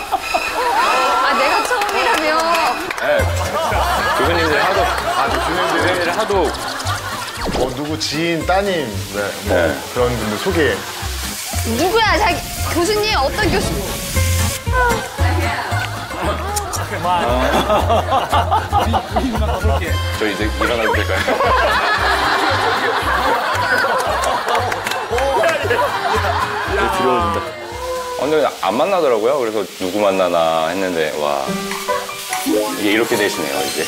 내가 처음이라며. 네. 교수님들 하도. 누구 지인, 따님, 그런 분들 소개. 누구야, 자기 교수님, 어떤 교수? 저 이제 일어나도 될까요? 두려워진다. 근데 안 만나더라고요. 그래서 누구 만나나 했는데, 와. 이게 이렇게 되시네요, 이제.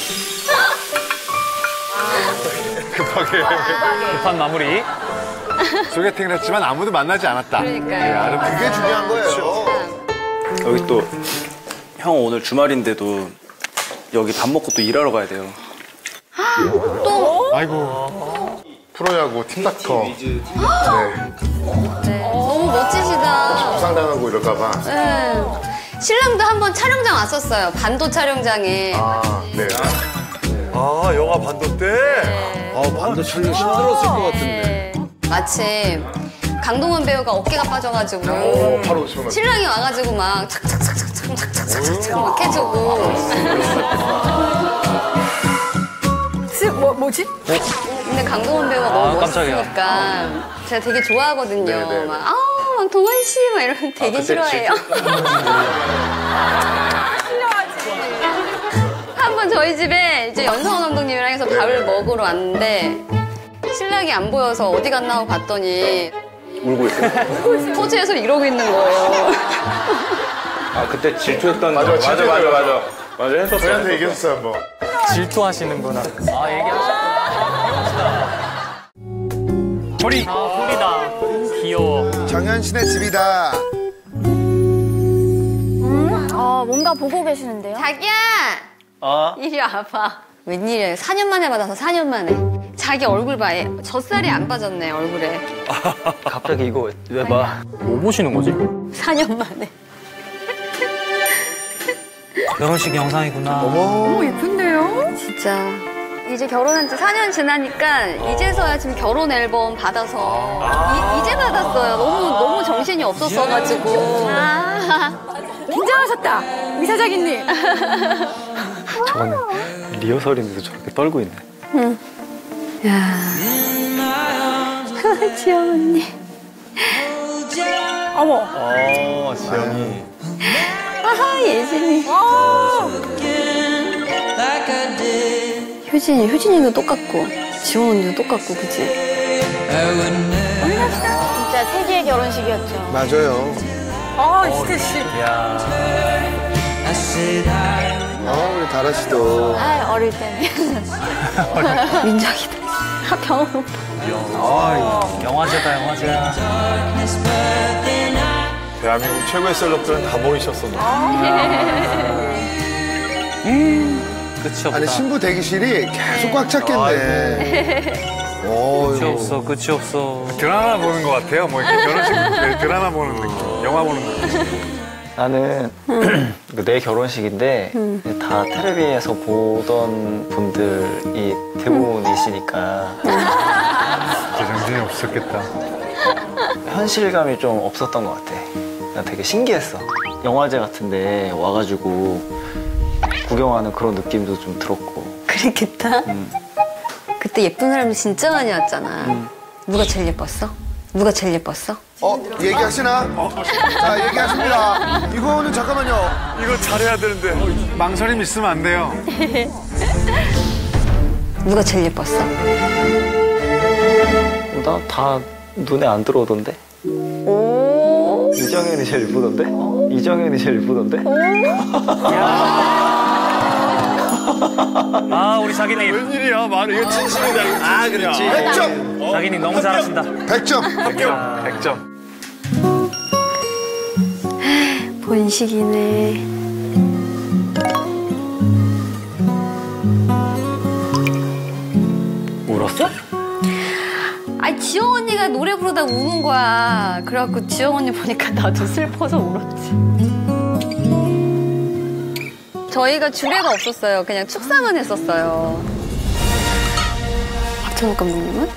급한 마무리. 소개팅을 했지만 아무도 만나지 않았다. 그러니까요. 그게 중요한 거예요. 여기 또 형 오늘 주말인데도 여기 밥 먹고 또 일하러 가야 돼요. 또? 아이고. 프로야구 팀닥터. 너무 멋지시다. 부상당하고 이럴까봐. 네. 신랑도 한번 촬영장 왔었어요. 반도 촬영장에. 네. 영화 반도 때? 반도 촬영 힘들었을 것 같은데. 마침 강동원 배우가 어깨가 빠져가지고 바로 시원하죠. 신랑이 와가지고 막 착착착착착착착착착 막 해주고. 뭐지? 근데 강동원 배우가 너무 깜짝이야. 멋있으니까 제가 되게 좋아하거든요. 네네. 막 동원 씨 막 이러면 되게 싫어해요. 한 번 저희 집에 이제 연성원 감독님이랑 해서 밥을 먹으러 왔는데 신랑이 안 보여서 어디 갔나 하고 봤더니 울고 있어요. 토지에서 이러고 있는 거예요. 그때 질투했던. 맞아. 맞아, 했었어요. 저희한테 얘기했었어요, 한번. 질투하시는구나. 얘기하시다. 소리다. 귀여워. 정현신의 집이다. 뭔가 보고 계시는데요? 자기야! 이리 와봐. 웬일이야. 4년 만에 받아서 4년 만에. 자기 얼굴 봐. 젖살이 안 빠졌네, 얼굴에. 갑자기 이거 왜 봐? 뭐 보시는 거지? 4년 만에. 결혼식 영상이구나. 어머, 예쁜데요? 진짜. 이제 결혼한 지 4년 지나니까 이제서야 지금 결혼 앨범 받아서 이제 받았어요. 너무 정신이 없었어가지고. 긴장하셨다, 이사장님. 저거는 리허설인데도 저렇게 떨고 있네. 응. 야. 지영 언니. 어머. 지영이. 예진이. 효진이도 똑같고, 지원 언니도 똑같고, 그치? 진짜 세계의 결혼식이었죠. 맞아요. 진짜 씨. 야. 우리 다라 씨도. 아, 어릴 때는. 민정이다. 경훈 오빠. 영화제다, 영화제야. 대한민국 최고의 셀럽들은 다 모이셨어. 끝이 없다. 아니, 신부 대기실이 계속 꽉 찼겠네. 끝이 없어, 끝이 없어. 드라마 보는 것 같아요. 뭐 이렇게 결혼식 드라마 보는 느낌, 영화 보는 느낌. 나는 내 결혼식인데 다 텔레비에서 보던 분들이 대부분이시니까 정신이 없었겠다. 현실감이 좀 없었던 것 같아. 나 되게 신기했어. 영화제 같은데 와가지고 구경하는 그런 느낌도 좀 들었고. 그랬겠다. 그때 예쁜 사람이 진짜 많이 왔잖아. 누가 제일 예뻤어? 누가 제일 예뻤어? 얘기하시나? 자, 얘기하십니다. 이거는 잠깐만요. 이거 잘해야 되는데. 망설임 있으면 안 돼요. 누가 제일 예뻤어? 나 다 눈에 안 들어오던데? 오. 이정현이 제일 예쁘던데? 이정현이 제일 예쁘던데? 아, 우리 자기님. 웬일이야, 말이. 이거 진심이다, 이거. 아, 그렇지. 100점! 자기님 너무 잘하신다. 100점! 100점. 본식이네. 울었어? 아니, 지영 언니가 노래 부르다 우는 거야. 그래갖고 지영 언니 보니까 나도 슬퍼서 울었지. 저희가 주례가 없었어요. 그냥 축사만 했었어요. 박찬욱 감독님은?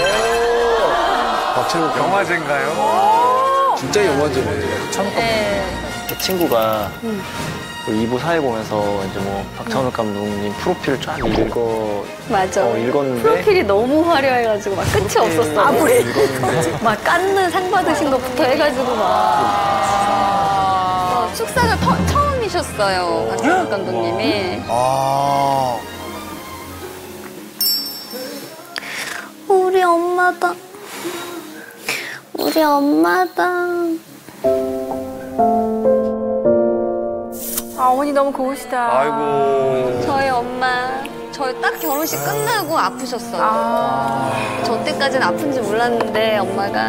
박찬욱 영화제인가요? 진짜 영화제네. 네. 그 친구가 그 2부 사회 보면서 이제 뭐 박찬욱 감독님 프로필을 쫙 맞아. 읽었는데 프로필이 너무 화려해가지고 막 끝이 없었어. 아무리 막 깐느 상 받으신 것부터 해가지고 막 축사가 처음이셨어요. 박찬욱 감독님이. 우리 엄마다. 우리 엄마다. 아, 어머니 너무 고우시다. 아이고. 저희 엄마, 저희 딱 결혼식 끝나고 아프셨어요. 저 때까지는 아픈지 몰랐는데 엄마가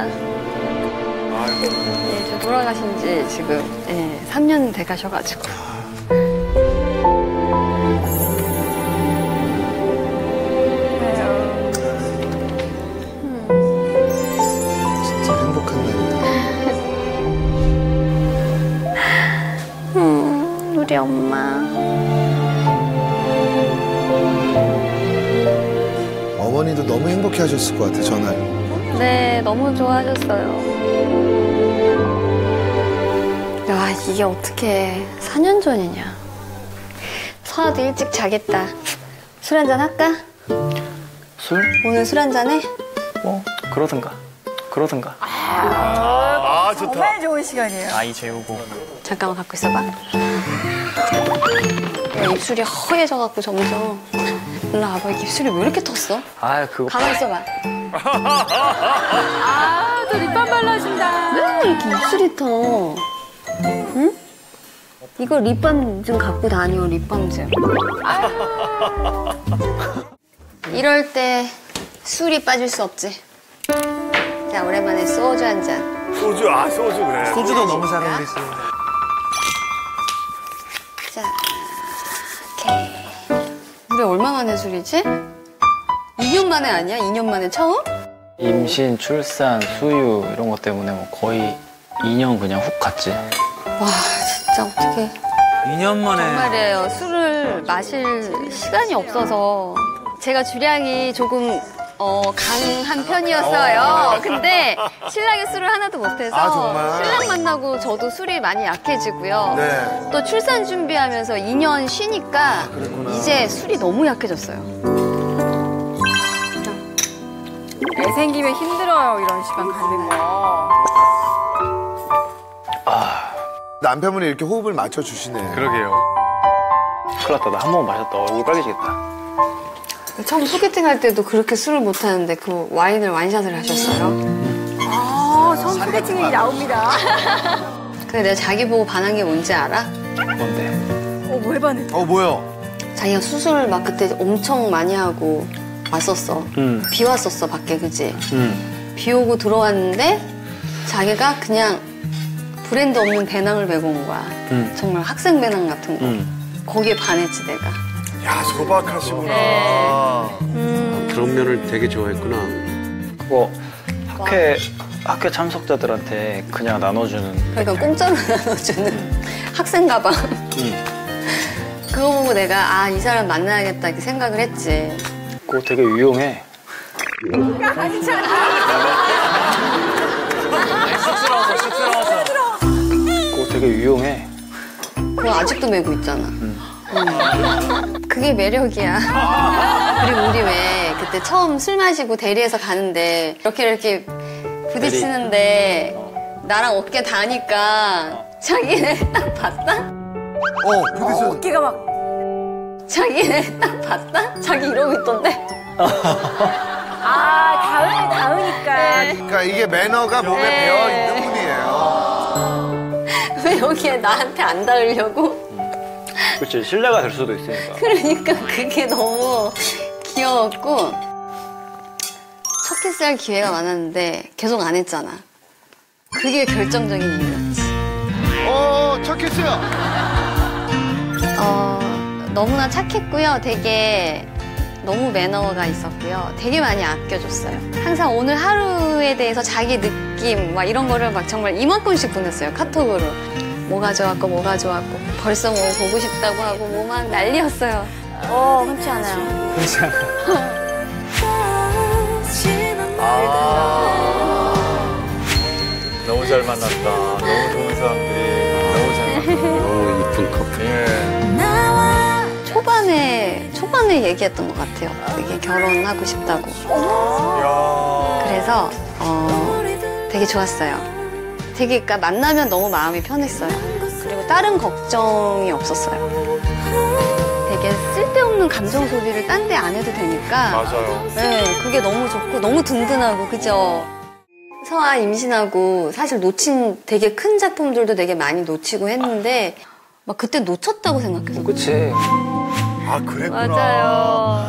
네, 돌아가신 지 지금 3년 돼 가셔가지고. 진짜 행복한 날이다. 우리 엄마. 어머니도 너무 행복해 하셨을 것 같아, 전날. 네, 너무 좋아하셨어요. 야, 이게 어떻게 4년 전이냐. 서아도 일찍 자겠다. 술 한잔 할까? 술? 오늘 술 한잔 해? 그러든가. 좋다. 정말 좋은 시간이에요. 아이 재우고. 잠깐만 갖고 있어봐. 야, 입술이 허해져갖고 점점. 일로 와봐. 입술이 왜 이렇게 텄어? 아, 그거. 가만히 있어봐. 아, 또 립밤 발라준다. 왜 이렇게 입술이 터? 응? 이거 립밤 좀 갖고 다녀, 립밤 좀. 이럴 때 술이 빠질 수 없지. 자, 오랜만에 소주 한 잔. 소주, 소주 그래. 소주도 너무 잘 어울리세요. 자, 오케이. 우리 얼마 만에 술이지? 2년 만에 아니야? 2년 만에 처음? 임신, 출산, 수유 이런 것 때문에 뭐 거의 2년 그냥 훅 갔지. 와, 진짜 어떡해. 2년 만에. 정말이에요. 술을 마실 시간이 없어서 제가 주량이 조금 강한 편이었어요. 근데 신랑이 술을 하나도 못해서 정말? 신랑 만나고 저도 술이 많이 약해지고요. 네. 또 출산 준비하면서 2년 쉬니까 이제 술이 너무 약해졌어요. 애 생기면 힘들어요, 이런 시간 갖는 거. 남편분이 이렇게 호흡을 맞춰주시네. 그러게요. 큰일 났다. 나 한 번 마셨다. 얼굴 빨개지겠다. 처음 소개팅 할 때도 그렇게 술을 못 하는데 그 와인을 와인샷을 하셨어요. 처음 소개팅이 나옵니다. 근데 내가 자기 보고 반한 게 뭔지 알아? 뭔데? 뭐 해봤는데? 뭐요? 자기가 수술을 막 그때 엄청 많이 하고 왔었어. 비 왔었어, 밖에, 그지? 비 오고 들어왔는데 자기가 그냥 브랜드 없는 배낭을 메고 온 거야. 정말 학생 배낭 같은 거. 거기에 반했지, 내가. 야, 소박하시구나. 그런 면을 되게 좋아했구나. 그거 학회 참석자들한테 그냥 나눠주는. 그러니까 공짜로 나눠주는 학생 가방. 그거 보고 내가 이 사람 만나야겠다 이렇게 생각을 했지. 그거 되게 유용해. 쑥스러워서. 그거 되게 유용해. 그거 아직도 메고 있잖아. 그게 매력이야. 그리고 우리 왜 그때 처음 술 마시고 대리해서 가는데 이렇게 부딪히는데 나랑 어깨 닿으니까 자기네 딱 봤다? 부딪혀. 어깨가 막. 자기네 딱 봤다? 자기 이러고 있던데? 닿으니까. 그러니까 이게 매너가 몸에 배어 있는 분이에요. 왜 여기에 나한테 안 닿으려고? 그렇지, 신뢰가 될 수도 있으니까. 그러니까 그게 너무 귀여웠고 첫 키스할 기회가 많았는데 계속 안 했잖아. 그게 결정적인 이유였지. 첫 키스요. 너무나 착했고요. 되게 너무 매너가 있었고요. 되게 많이 아껴줬어요. 항상 오늘 하루에 대해서 자기 느낌 막 이런 거를 막 정말 이만큼씩 보냈어요. 카톡으로. 뭐가 좋았고 뭐가 좋았고 벌써 뭐 보고 싶다고 하고 뭐 막 난리였어요. 흔치 않아요. 흔치 않아요. 너무 잘 만났다. 너무 좋은 사람들이 너무 잘 만났다. 이쁜 커플. 예. 초반에 얘기했던 것 같아요. 되게 결혼하고 싶다고. 그래서 되게 좋았어요. 되게 그러니까 만나면 너무 마음이 편했어요. 그리고 다른 걱정이 없었어요. 되게 쓸데없는 감정 소비를 딴 데 안 해도 되니까. 맞아요. 네, 그게 너무 좋고 너무 든든하고 그죠? 서아 임신하고 사실 놓친 되게 큰 작품들도 되게 많이 놓치고 했는데 막 그때 놓쳤다고 생각했어요. 그치. 그랬구나. 맞아요.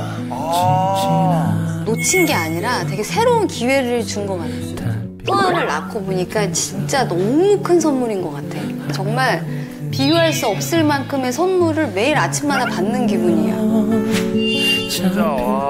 놓친 게 아니라 되게 새로운 기회를 준 것 같아요. 서아를 낳고 보니까 진짜 너무 큰 선물인 것 같아. 정말 비교할 수 없을 만큼의 선물을 매일 아침마다 받는 기분이야. 진짜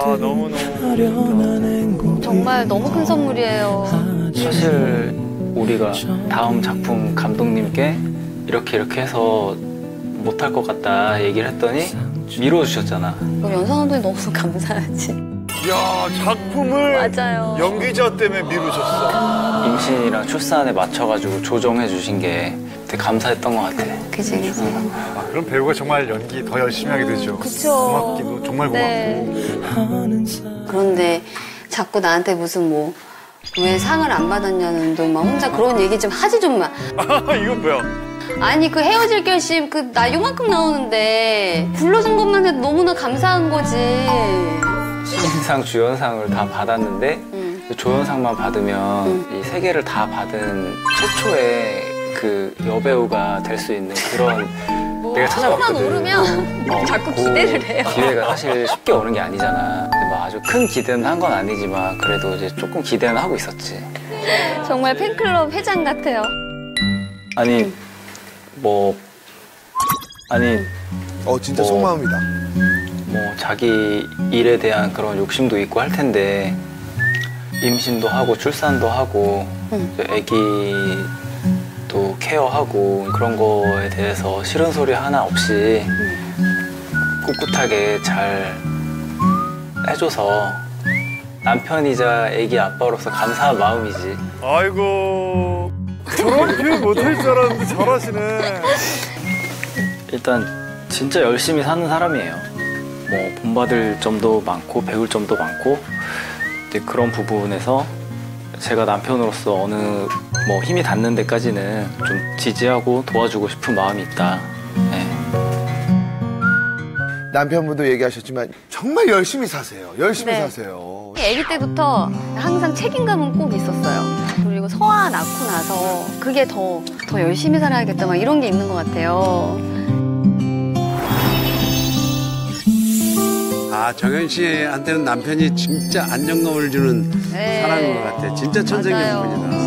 너무너무 정말 너무 큰 선물이에요. 사실 우리가 다음 작품 감독님께 이렇게 해서 못할 것 같다 얘기를 했더니 밀어주셨잖아. 그럼 연상 감독님 너무 감사하지. 야, 작품을 맞아요. 연기자 때문에 미루셨어. 임신이랑 출산에 맞춰가지고 조정해 주신 게 되게 감사했던 것 같아. 그치. 그럼 배우가 정말 연기 더 열심히 하게 되죠. 그쵸. 고맙기도 정말 고맙고. 네. 그런데 자꾸 나한테 무슨 뭐 왜 상을 안 받았냐는 둥 막 혼자 그런 얘기 좀 하지 좀 마. 이건 뭐야? 아니 그 헤어질 결심 그 나 요만큼 나오는데 불러준 것만 해도 너무나 감사한 거지. 신인상, 주연상을 다 받았는데 그 조연상만 받으면 이 세 개를 다 받은 최초의 그 여배우가 될 수 있는 그런 내가 찾아봤거든. 상만 오르면 자꾸 기대를 해요. 기회가 사실 쉽게 오는 게 아니잖아. 근데 뭐 아주 큰 기대는 한 건 아니지만 그래도 이제 조금 기대는 하고 있었지. 정말 팬클럽 회장 같아요. 아니 진짜 속마음이다. 뭐 자기 일에 대한 그런 욕심도 있고 할 텐데 임신도 하고 출산도 하고 아기도 케어하고 그런 거에 대해서 싫은 소리 하나 없이 꿋꿋하게 잘 해줘서 남편이자 아기 아빠로서 감사한 마음이지. 아이고, 저런 표현 못할 줄 알았는데 잘하시네. 일단 진짜 열심히 사는 사람이에요. 뭐 본받을 점도 많고 배울 점도 많고 이제 그런 부분에서 제가 남편으로서 어느 뭐 힘이 닿는 데까지는 좀 지지하고 도와주고 싶은 마음이 있다. 네. 남편분도 얘기하셨지만 정말 열심히 사세요. 열심히 네. 사세요. 아기 때부터 항상 책임감은 꼭 있었어요. 그리고 서아 낳고 나서 그게 더 열심히 살아야겠다 막 이런 게 있는 것 같아요. 아, 정현 씨한테는 남편이 진짜 안정감을 주는 사람인 것 같아. 진짜 천생연분이다.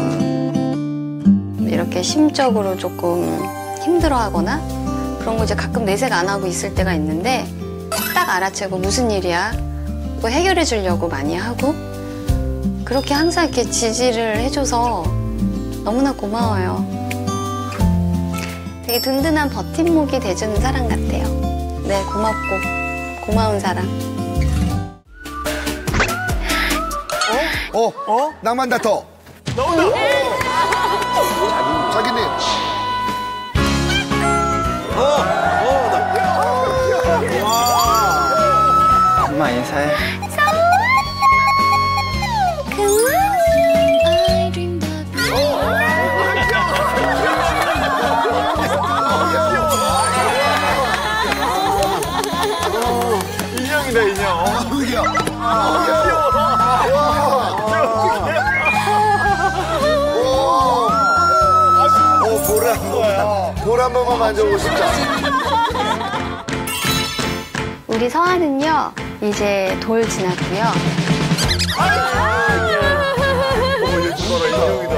이렇게 심적으로 조금 힘들어하거나 그런 거 이제 가끔 내색 안 하고 있을 때가 있는데 딱 알아채고 무슨 일이야? 그거 해결해 주려고 많이 하고 그렇게 항상 이렇게 지지를 해줘서 너무나 고마워요. 되게 든든한 버팀목이 돼주는 사람 같아요. 네, 고맙고 고마운 사람. 낭만 다퉈. 나온다. 자기님. 엄마 인사해. 인형이다, 인형. 볼 한 번만 만져보고 싶다. 우리 서아는요 이제 돌 지났고요. 얘 죽어라, 인형이다.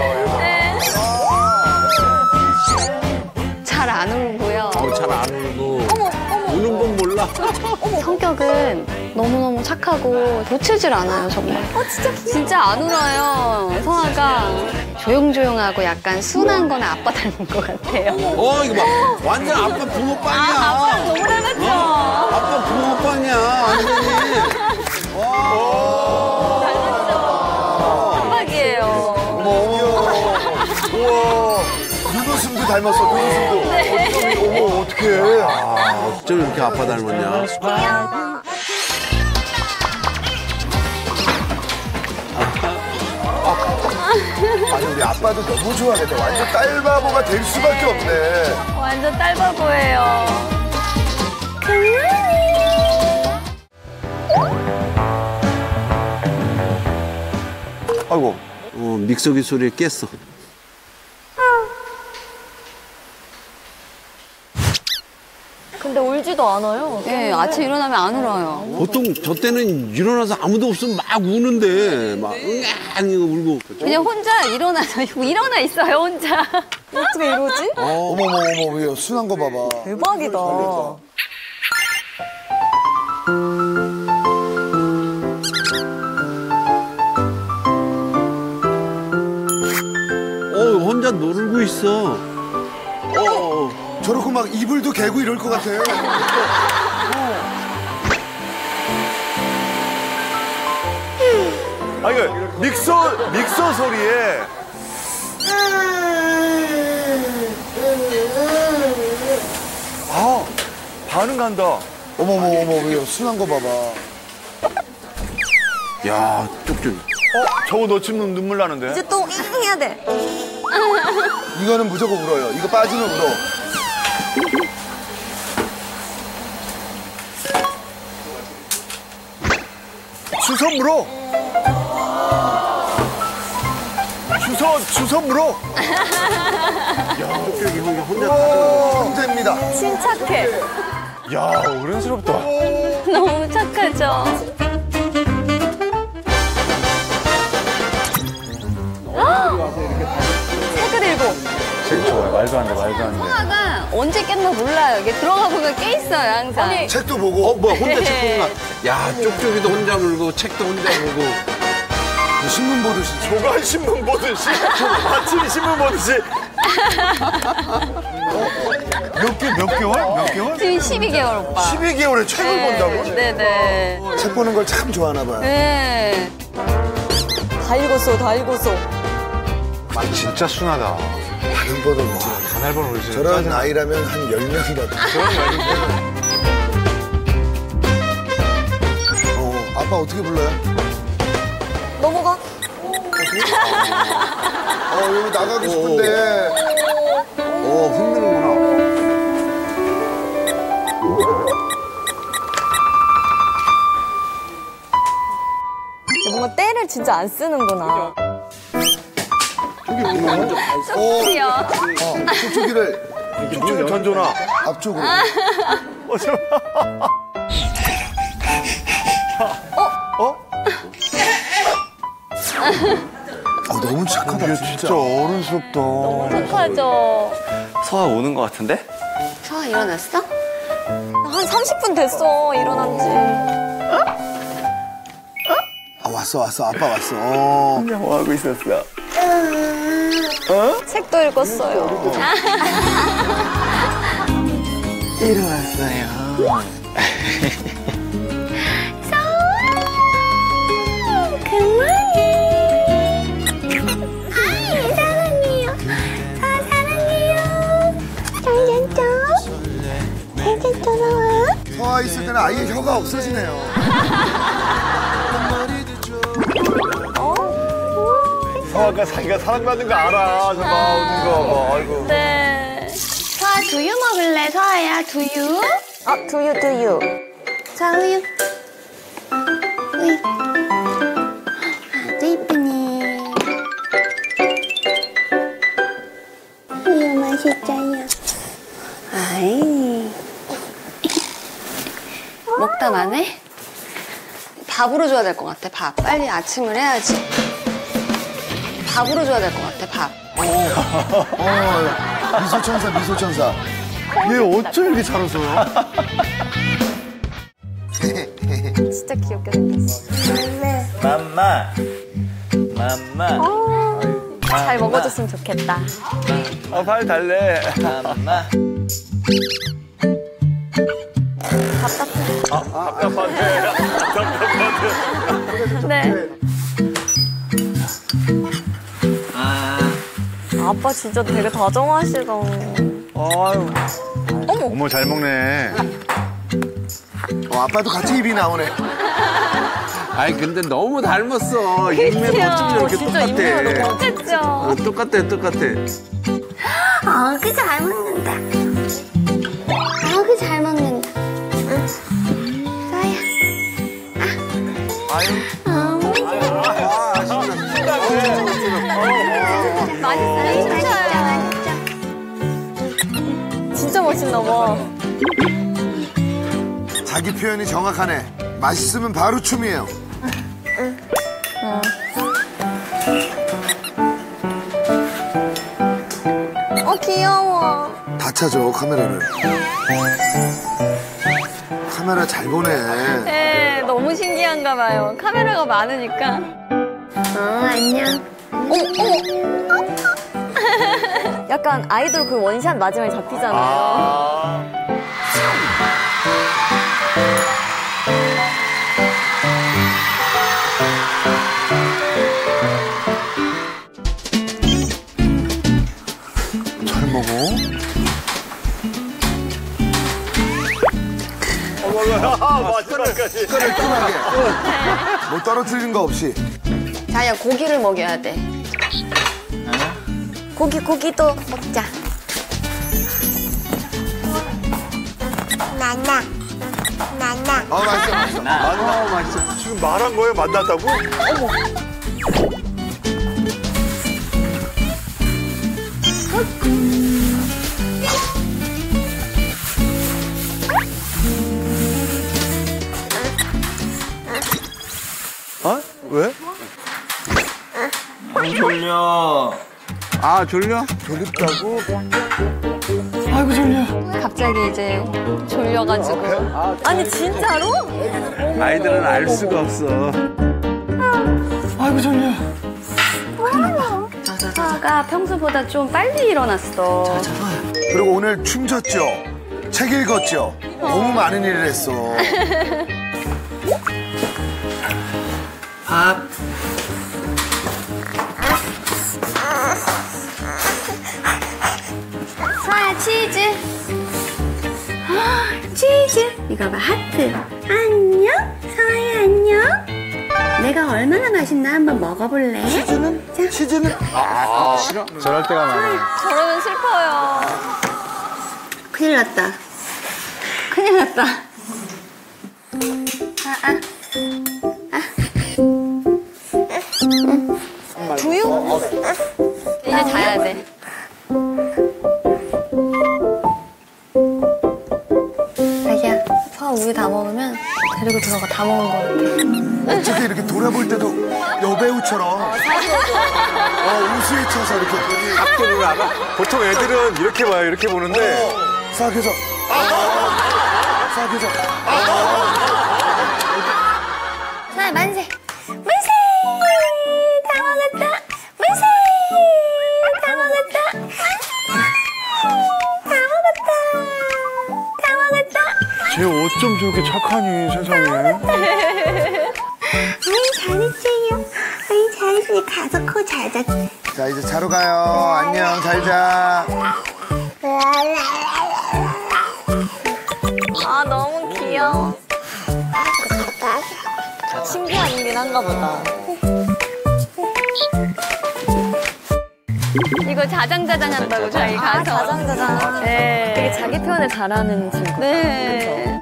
잘 안 울고요. 잘 안 울고. 우는 건 몰라. 성격은 너무너무 착하고 고치질 않아요, 정말. 진짜 안 울어요, 성아가. 조용조용하고 약간 순한 건 아빠 닮은 것 같아요. 이거 봐. 완전 아빠 붕어빵이야. 아빠랑 너무 닮았죠? 아빠 붕어빵이야, 완전히. 닮았죠? 대박이에요. 우와. 눈웃음도 닮았어, 눈웃음도. 어머, 어떡해. 어쩜 이렇게 아빠 닮았냐? 아니, 우리 아빠도 너무 좋아하겠다. 완전 딸바보가 될 수밖에 없네. 완전 딸바보예요. 아이고. 믹서기 소리에 깼어. 근데 울지도 않아요. 네, 아침 일어나면 안 울어요. 보통 저 때는 일어나서 아무도 없으면 막 우는데 막 응앙 울고. 그냥 혼자 일어나 있어요, 혼자. 어떻게 이러지? 어머머머머, 왜 순한 거 봐봐. 대박이다. 혼자 놀고 있어. 저렇고 막 이불도 개고 이럴 것 같아. 아니, 믹서 소리에. 반응 간다. 어머머머, 왜 순한 거 봐봐. 야, 쪽쪽이. 저거 놓치면 눈물 나는데. 이제 또 해야 돼. 이거는 무조건 울어요. 이거 빠지면 울어. 주워 물어. 주워 물어. 쪽쪽이 혼자. 혼자입니다. 침착해. 야, 어른스럽다. 너무 착하죠? 책을 읽어. 책 좋아요. 말도 안 돼, 말도 안 돼. 성아가 언제 깼나 몰라요. 이게 들어가 보면 깨 있어요, 항상. 책도 보고. 뭐야, 혼자 책 보는 거야. 야, 쪽쪽이도 혼자 울고, 책도 혼자 보고. 신문 보듯이. 조간 신문 보듯이. 아침 신문 보듯이. 몇 개월? 지금 12개월, 오빠. 12개월에 책을 네, 본다고? 네네. 책 보는 걸 참 좋아하나 봐요. 네. 다 읽었어, 다 읽었어. 진짜 순하다. 다른 번은 울지. 다날 번 울지. 저런 아이라면 한 10명이라도. 아빠 어떻게 불러요? 넘어가. 여기 나가고 싶은데. 흔드는구나. 뭔가 때를 진짜 안 쓰는구나. 쪽쪽이요. 쪽쪽이를 던져놔. 앞쪽으로. 너무 착하다. 이게 진짜 어른스럽다. 너무 착하죠. 서아 오는 것 같은데? 서아 일어났어? 한 30분 됐어, 일어난 지. 왔어. 아빠 왔어. 혼자 뭐 하고 있었어? 책도 읽었어요. 일어났어요. 사랑해요. 사랑해요. 잘 돌아와. 서아 있을 때는 아예 혀가 없어지네요. 서아가 자기가 사랑받는 거 알아. 저거 웃는 거. 아이고. 네. 서아 두유 먹을래? 서아야 두유? 두유. 서아 우유. 우유. 아주 이쁘니. 우유 맛있어요. 아이. 먹다 마네? 밥으로 줘야 될 것 같아, 밥. 빨리 아침을 해야지. 밥으로 줘야 될 것 같아, 밥. 미소천사. 얘 어쩜 이렇게 잘 웃어요? 진짜 귀엽게 생겼어. 맘마. 잘 먹어줬으면 좋겠다. 발 달래. 맘마. 답답한데. 네. 아빠 진짜 되게 다정하시다. 아유. 어머 잘 먹네. 아빠도 같이 입이 나오네. 아니 근데 너무 닮았어. 인맥 어쩜 이렇게 진짜 똑같아. 인맥이 너무 똑같죠? 똑같아. 그 잘 먹는다. 그 잘 먹는다. 진짜 멋있나 봐. 자기 표현이 정확하네. 맛있으면 바로 춤이에요. 귀여워. 다 찾아, 카메라를. 카메라 잘 보네. 네, 너무 신기한가 봐요. 카메라가 많으니까. 안녕. 약간 아이돌 그 원샷 마지막에 잡히잖아요. 잘 먹어. 마지막까지. 깔끔하게. 뭐 떨어뜨리는 거 없이. 자야, 고기를 먹여야 돼. 고기도 먹자. 나나. 맛있어. 맛있어. 지금 말한 거예요? 만났다고? 왜? 졸려. 아 졸려? 졸립다고? 아이고 졸려. 갑자기 이제 졸려가지고. 아니 진짜로? 아이들은 알 수가 없어. 아이고 졸려. 서아가 평소보다 좀 빨리 일어났어. 그리고 오늘 춤췄죠? 책 읽었죠? 너무 많은 일을 했어. 밥. 서아야, 치즈. 치즈. 이거 봐, 하트. 안녕. 서아야 안녕. 내가 얼마나 맛있나 한번 먹어볼래? 치즈는? 싫어. 저럴 때가 많아요. 저러면 슬퍼요. 큰일 났다. 큰일 났다. 두유? 이제 자야 돼. 자기야, 서아 우유 다 먹으면 데리고 들어가. 다 먹은 거 같아. 어떻게 이렇게 돌아볼 때도 여배우처럼 우수에 쳐서 이렇게 각도를 나가. 보통 애들은 이렇게 봐요. 이렇게 보는데. 싹 해서 싹 해서 자, 만세. 만세! 다 먹었다. 만세! 다 먹었다. 다 먹었다. 다 먹었다. 쟤 어쩜 저렇게 착하니, 세상에. 아이, 잘했어요. 아이, 잘했으니 가서 코 잘 잤. 자, 이제 자러 가요. 안녕, 잘 자. 아, 너무 귀여워. 친구 아니긴 한가 보다. 이거 자장자장 한다고 저희 가서. 자장자장. 네. 되게 자기 표현을 잘하는 친구. 네.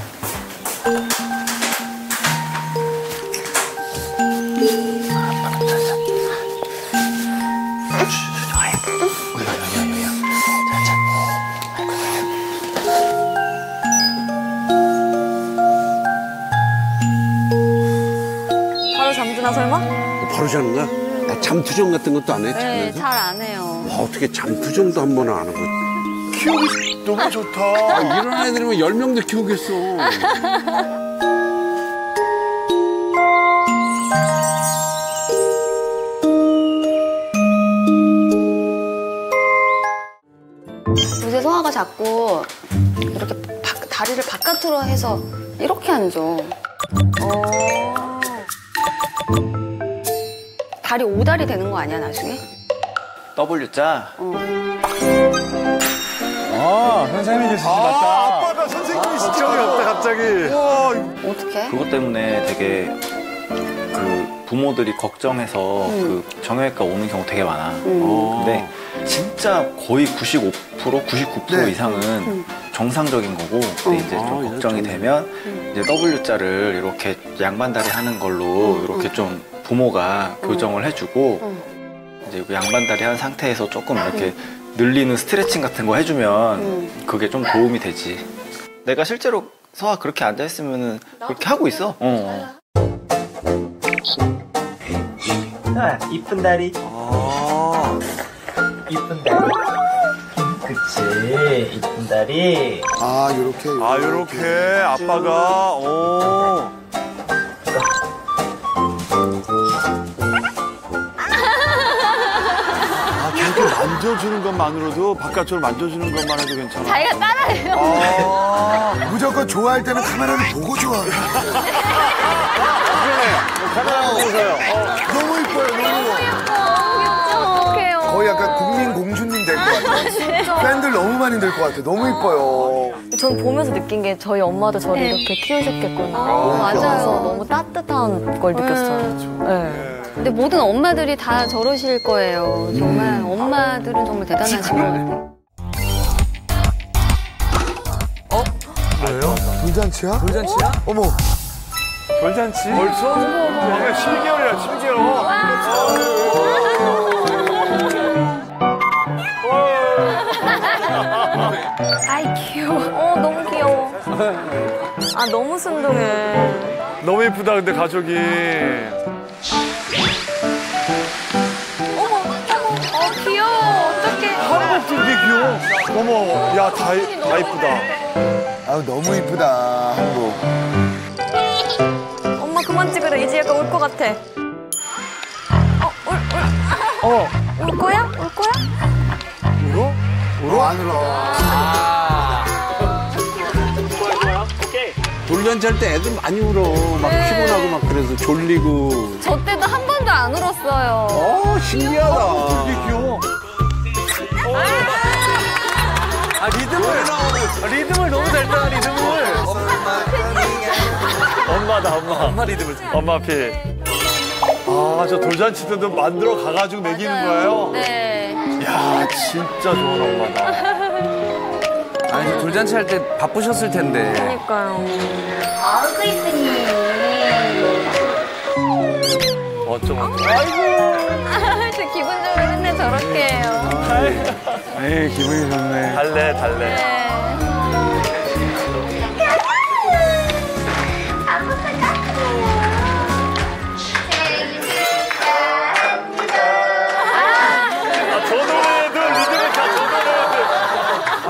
바로 잠드나 설마? 바로 자는 거야? 나 잠투정 같은 것도 안 해? 네, 자면서? 잘 안 해요. 어떻게 잠투정도 한 번은 안 하고. 키우기 너무 좋다. 이런 애들이면 10명도 키우겠어. 요새 소아가 자꾸 이렇게 다리를 바깥으로 해서 이렇게 앉아. 다리 오다리 되는 거 아니야, 나중에? W자. 아, 선생님이 계시지, 맞다. 아빠가 선생님이시죠. 걱정이 없다, 갑자기. 어떡해? 그것 때문에 되게 그 부모들이 걱정해서 그 정형외과 오는 경우 되게 많아. 근데 진짜 거의 95%, 99% 네. 이상은 정상적인 거고, 근데 이제 좀 걱정이 되면 이제 W자를 이렇게 양반다리 하는 걸로 이렇게 좀 부모가 교정을 해주고 이제 그 양반다리 한 상태에서 조금 이렇게 늘리는 스트레칭 같은 거 해주면 그게 좀 도움이 되지. 내가 실제로 서아 그렇게 앉아 있으면은 그렇게 하고 있어. 이쁜 다리. 이쁜 다리. 그치, 이쁜 다리. 아, 요렇게. 아, 요렇게 아빠가, 이렇게 만져주는 것만으로도, 바깥으로 만져주는 것만 해도 괜찮아. 자기가 따라해요. 무조건 좋아할 때는 카메라를 보고 좋아해. 카메라 보고서요. 너무 이뻐요, 너무. 어떡해요. 거의 약간 국민 공주님 될 것 같아요. 팬들 너무 많이 될 것 같아요. 너무 이뻐요. 전 보면서 느낀 게 저희 엄마도 저를 이렇게 키우셨겠구나. 맞아요. 그래서 너무 따뜻한 걸 느꼈어요. 네. 근데 모든 엄마들이 다 저러실 거예요. 정말 엄마들은 정말 대단하신 것 같아요. 뭐예요? 돌잔치야? 돌잔치야? 어머. 돌잔치? 벌써? 어머, 7개월이야, 7개월. 아이 귀여워. 너무 귀여워. 아 너무 순둥해. 너무 예쁘다, 근데 가족이. 귀여워. 어떡해. 한복도 이게 귀여워. 어머, 야, 다 이쁘다. 아우, 너무 이쁘다, 한복. 엄마 그만 찍으래. 이제 약간 울 것 같아. 울 거야? 울 거야? 울어? 울어? 안 울어. 돌잔치 할 때 애들 많이 울어. 막 피곤하고 막 그래서 졸리고. 저 때도 한 번도 안 울었어요. 신기하다. 이게 귀여워. 리듬을 너무 잘 따, 리듬을. 엄마다, 엄마. 엄마 리듬을. 엄마 피. 아, 저 돌잔치 때도 만들어 가가지고 먹이는 거예요? 네. 야, 진짜 좋은 엄마다. 아니, 저 돌잔치 할 때 바쁘셨을 텐데. 그러니까요. 아이고, 이쁘니. 어쩜. 저 기분 좋으면 맨날 저렇게 해요. 에이, 기분이 좋네. 달래, 달래. 네.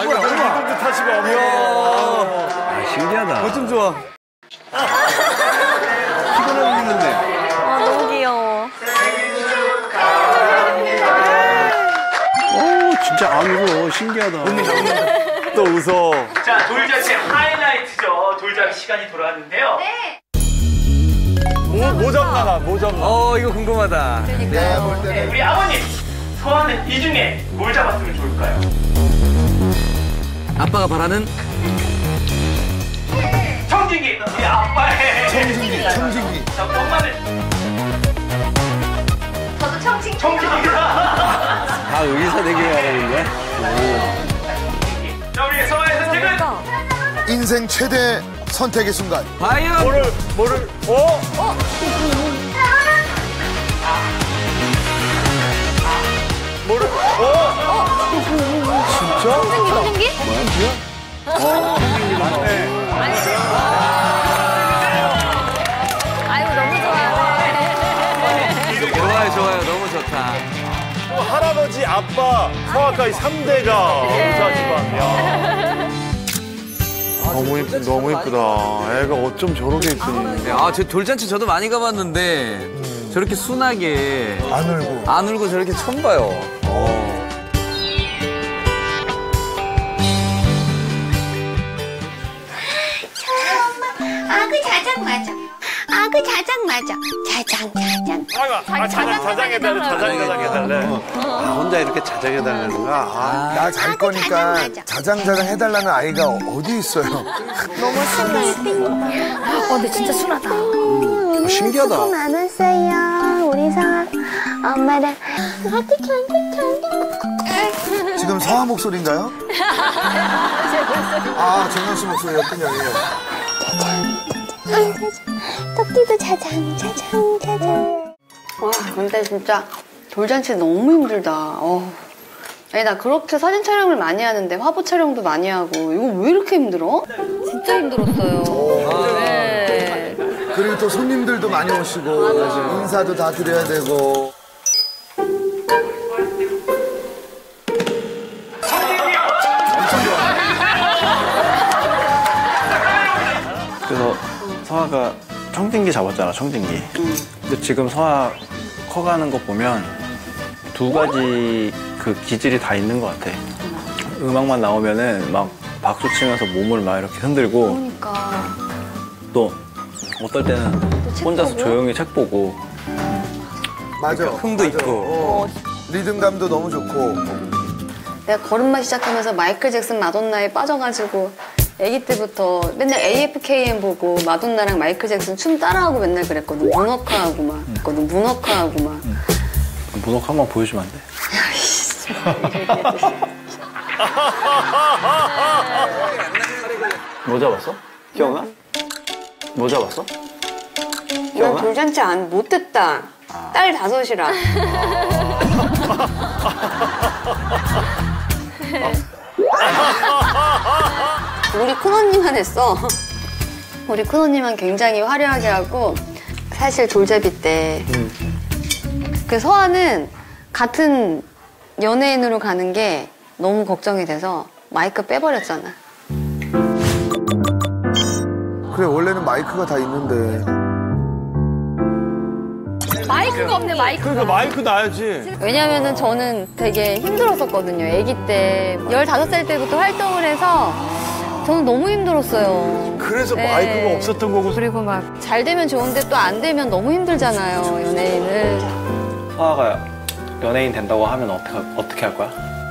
어머나. 리듬도 타시고 어머나. 신기하다. 어쩜 좋아. 피곤했는데. 너무 귀여워. 진짜 안 울어. 신기하다. 또 웃어. 자, 돌잔치 하이라이트죠. 돌잡이 시간이 돌아왔는데요. 네. 뭐 잡나, 뭐 잡나. 이거 궁금하다. 네, 우리 아버님, 서하는 이 중에 뭘 잡았으면 좋을까요? 아빠가 바라는 청진기, 우리 아빠의 청진기. 자, 엄마는 저도 청칭. 청진기입니다. 다 의사 되게 하는 거야? 자, 우리 서하의 선택은 인생 최대 선택의 순간. 과연 뭐를, 뭐를, 진짜? 청진기? 맞네. 아이고, 너무 좋아요. 좋아요. 너무 좋다. 할아버지, 아빠, 서아까지 3대가 의사 집안이야. 너무 이쁘다. 애가 어쩜 저렇게 이쁘니. 저 돌잔치 저도 많이 가봤는데 저렇게 순하게 안 울고 저렇게 처음 봐요. 아그 자장 맞아. 아그 자장 맞아. 자장. 자장해달래. 혼자 이렇게 자장해달라는가? 나 잘 거니까 자장자장 해달라는 아이가 어디 있어요? 너무 순해. 근데 진짜 순하다. 신기하다. 수고 많았어요. 우리 성 엄마랑 지금 서아 목소리인가요? 아, 정현 씨 목소리였군요. 토끼도 자장. 와, 근데 진짜 돌잔치 너무 힘들다. 아니, 나 그렇게 사진 촬영을 많이 하는데 화보 촬영도 많이 하고 이거 왜 이렇게 힘들어? 진짜 힘들었어요. 네. 그리고 또 손님들도 많이 오시고 인사도 다 드려야 되고. 그래서 서아가 청진기 잡았잖아, 청진기. 근데 지금 서아 커가는 거 보면 두 가지 그 기질이 다 있는 것 같아. 음악만 나오면은 막 박수 치면서 몸을 막 이렇게 흔들고. 그러니까. 또 어떨 때는 혼자서 조용히 책 보고. 맞아. 흥도 있고. 리듬감도 너무 좋고. 내가 걸음마 시작하면서 마이클 잭슨 마돈나에 빠져가지고 아기 때부터 맨날 AFKM 보고 마돈나랑 마이클 잭슨 춤 따라하고 맨날 그랬거든. 문워크하고 막 그랬거든. 문워크하고 막. 문워크 한번 보여주면 안 돼? 뭐 잡았어? 기억나? 뭐 잡았어? 나 돌잔치 못했다. 딸 5이라. 우리 큰언니만 했어. 우리 큰언니만 굉장히 화려하게 하고 사실 돌잡이 때 그 서아는 같은 연예인으로 가는 게 너무 걱정이 돼서 마이크 빼버렸잖아. 그래, 원래는 마이크가 다 있는데. 마이크가 없네, 마이크. 그러니까 마이크 놔야지. 왜냐면은 저는 되게 힘들었었거든요. 아기 때 15살 때부터 활동을 해서 저는 너무 힘들었어요. 그래서 마이크가 없었던 거고. 그리고 막 잘 되면 좋은데 또 안 되면 너무 힘들잖아요, 연예인을. 서아가 연예인 된다고 하면 어떻게 할 거야?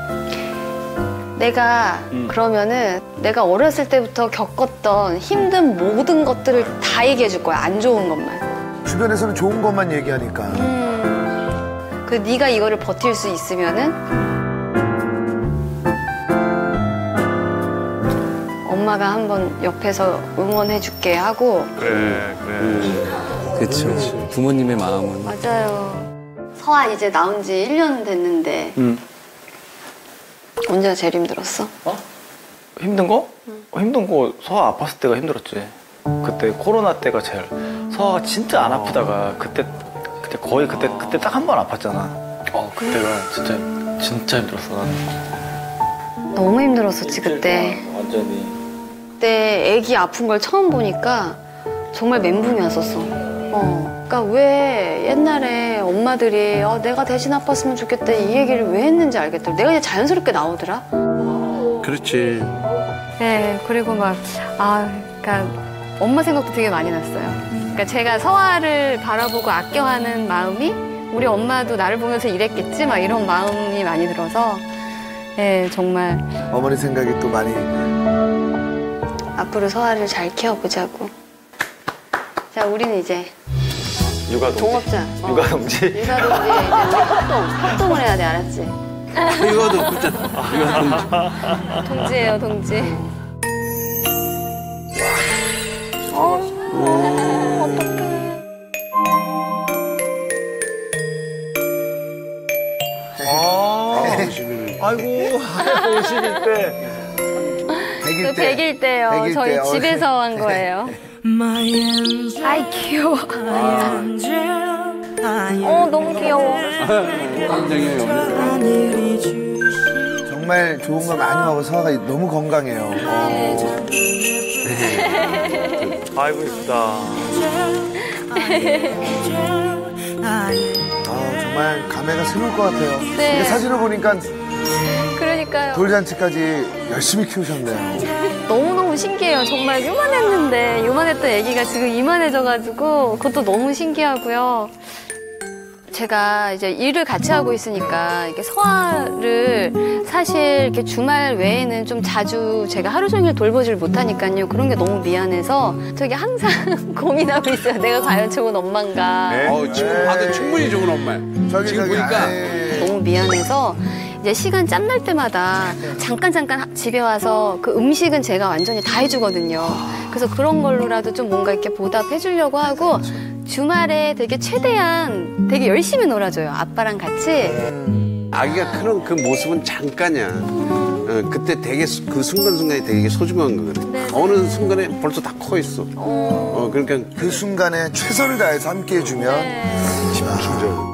내가 그러면은 내가 어렸을 때부터 겪었던 힘든 모든 것들을 다 얘기해 줄 거야. 안 좋은 것만. 주변에서는 좋은 것만 얘기하니까. 그 네가 이거를 버틸 수 있으면은 엄마가 한번 옆에서 응원해 줄게 하고. 그래. 그렇죠. 부모님의 마음은. 맞아요. 서아 이제 나온 지 1년 됐는데 언제가 제일 힘들었어? 힘든 거? 힘든 거 서아 아팠을 때가 힘들었지. 그때 코로나 때가 제일. 서아가 진짜 안 아프다가 그때 거의 그때 딱 한 번 아팠잖아. 그때가 진짜 힘들었어 나는. 너무 힘들었었지 그때. 완전히. 그때 애기 아픈 걸 처음 보니까 정말 멘붕이 왔었어. 그러니까 왜 옛날에 엄마들이 내가 대신 아팠으면 좋겠다 이 얘기를 왜 했는지 알겠더라. 내가 그냥 자연스럽게 나오더라. 그렇지. 네, 그리고 그러니까 엄마 생각도 되게 많이 났어요. 그러니까 제가 서아를 바라보고 아껴하는 마음이 우리 엄마도 나를 보면서 이랬겠지 막 이런 마음이 많이 들어서 네, 정말 어머니 생각이 또 많이. 앞으로 서아를 잘 키워보자고. 자, 우리는 이제 육아동지. 동업자. 육아동지. 육아동지 이제 우리 협동을 해야 돼, 알았지? 육아동지. 동지예요, 동지. 아이고 51대. 100일 때요. 저희 집에서 한 거예요. 아이 귀여워. 너무 귀여워. 정말 좋은 걸 많이 먹어 서아가 너무 건강해요. 아이고 이쁘다. 정말 감회가 새로울 것 같아요. 네. 근데 사진을 보니까 그러니까요. 돌잔치까지 열심히 키우셨네요. 너무너무 신기해요. 정말 요만했는데 요만했던 애기가 지금 이만해져가지고 그것도 너무 신기하고요. 제가 이제 일을 같이 하고 있으니까 이렇게 서아를 사실 이렇게 주말 외에는 좀 자주 제가 하루 종일 돌보질 못하니까요. 그런 게 너무 미안해서 저기 항상 고민하고 있어요. 내가 과연 좋은 엄마인가. 네? 지금 봐도 충분히 좋은 엄마예요. 지금 보니까 너무 미안해서 이제 시간 짬날 때마다 잠깐 집에 와서 그 음식은 제가 완전히 다 해주거든요. 그래서 그런 걸로라도 좀 뭔가 이렇게 보답해 주려고 하고 주말에 되게 최대한 되게 열심히 놀아줘요. 아빠랑 같이. 아기가 크는 그 모습은 잠깐이야. 그때 되게 그 순간순간이 되게 소중한 거거든. 네네. 어느 순간에 벌써 다 커 있어. 그러니까 그 순간에 최선을 다해서 함께 해주면 집중적으로.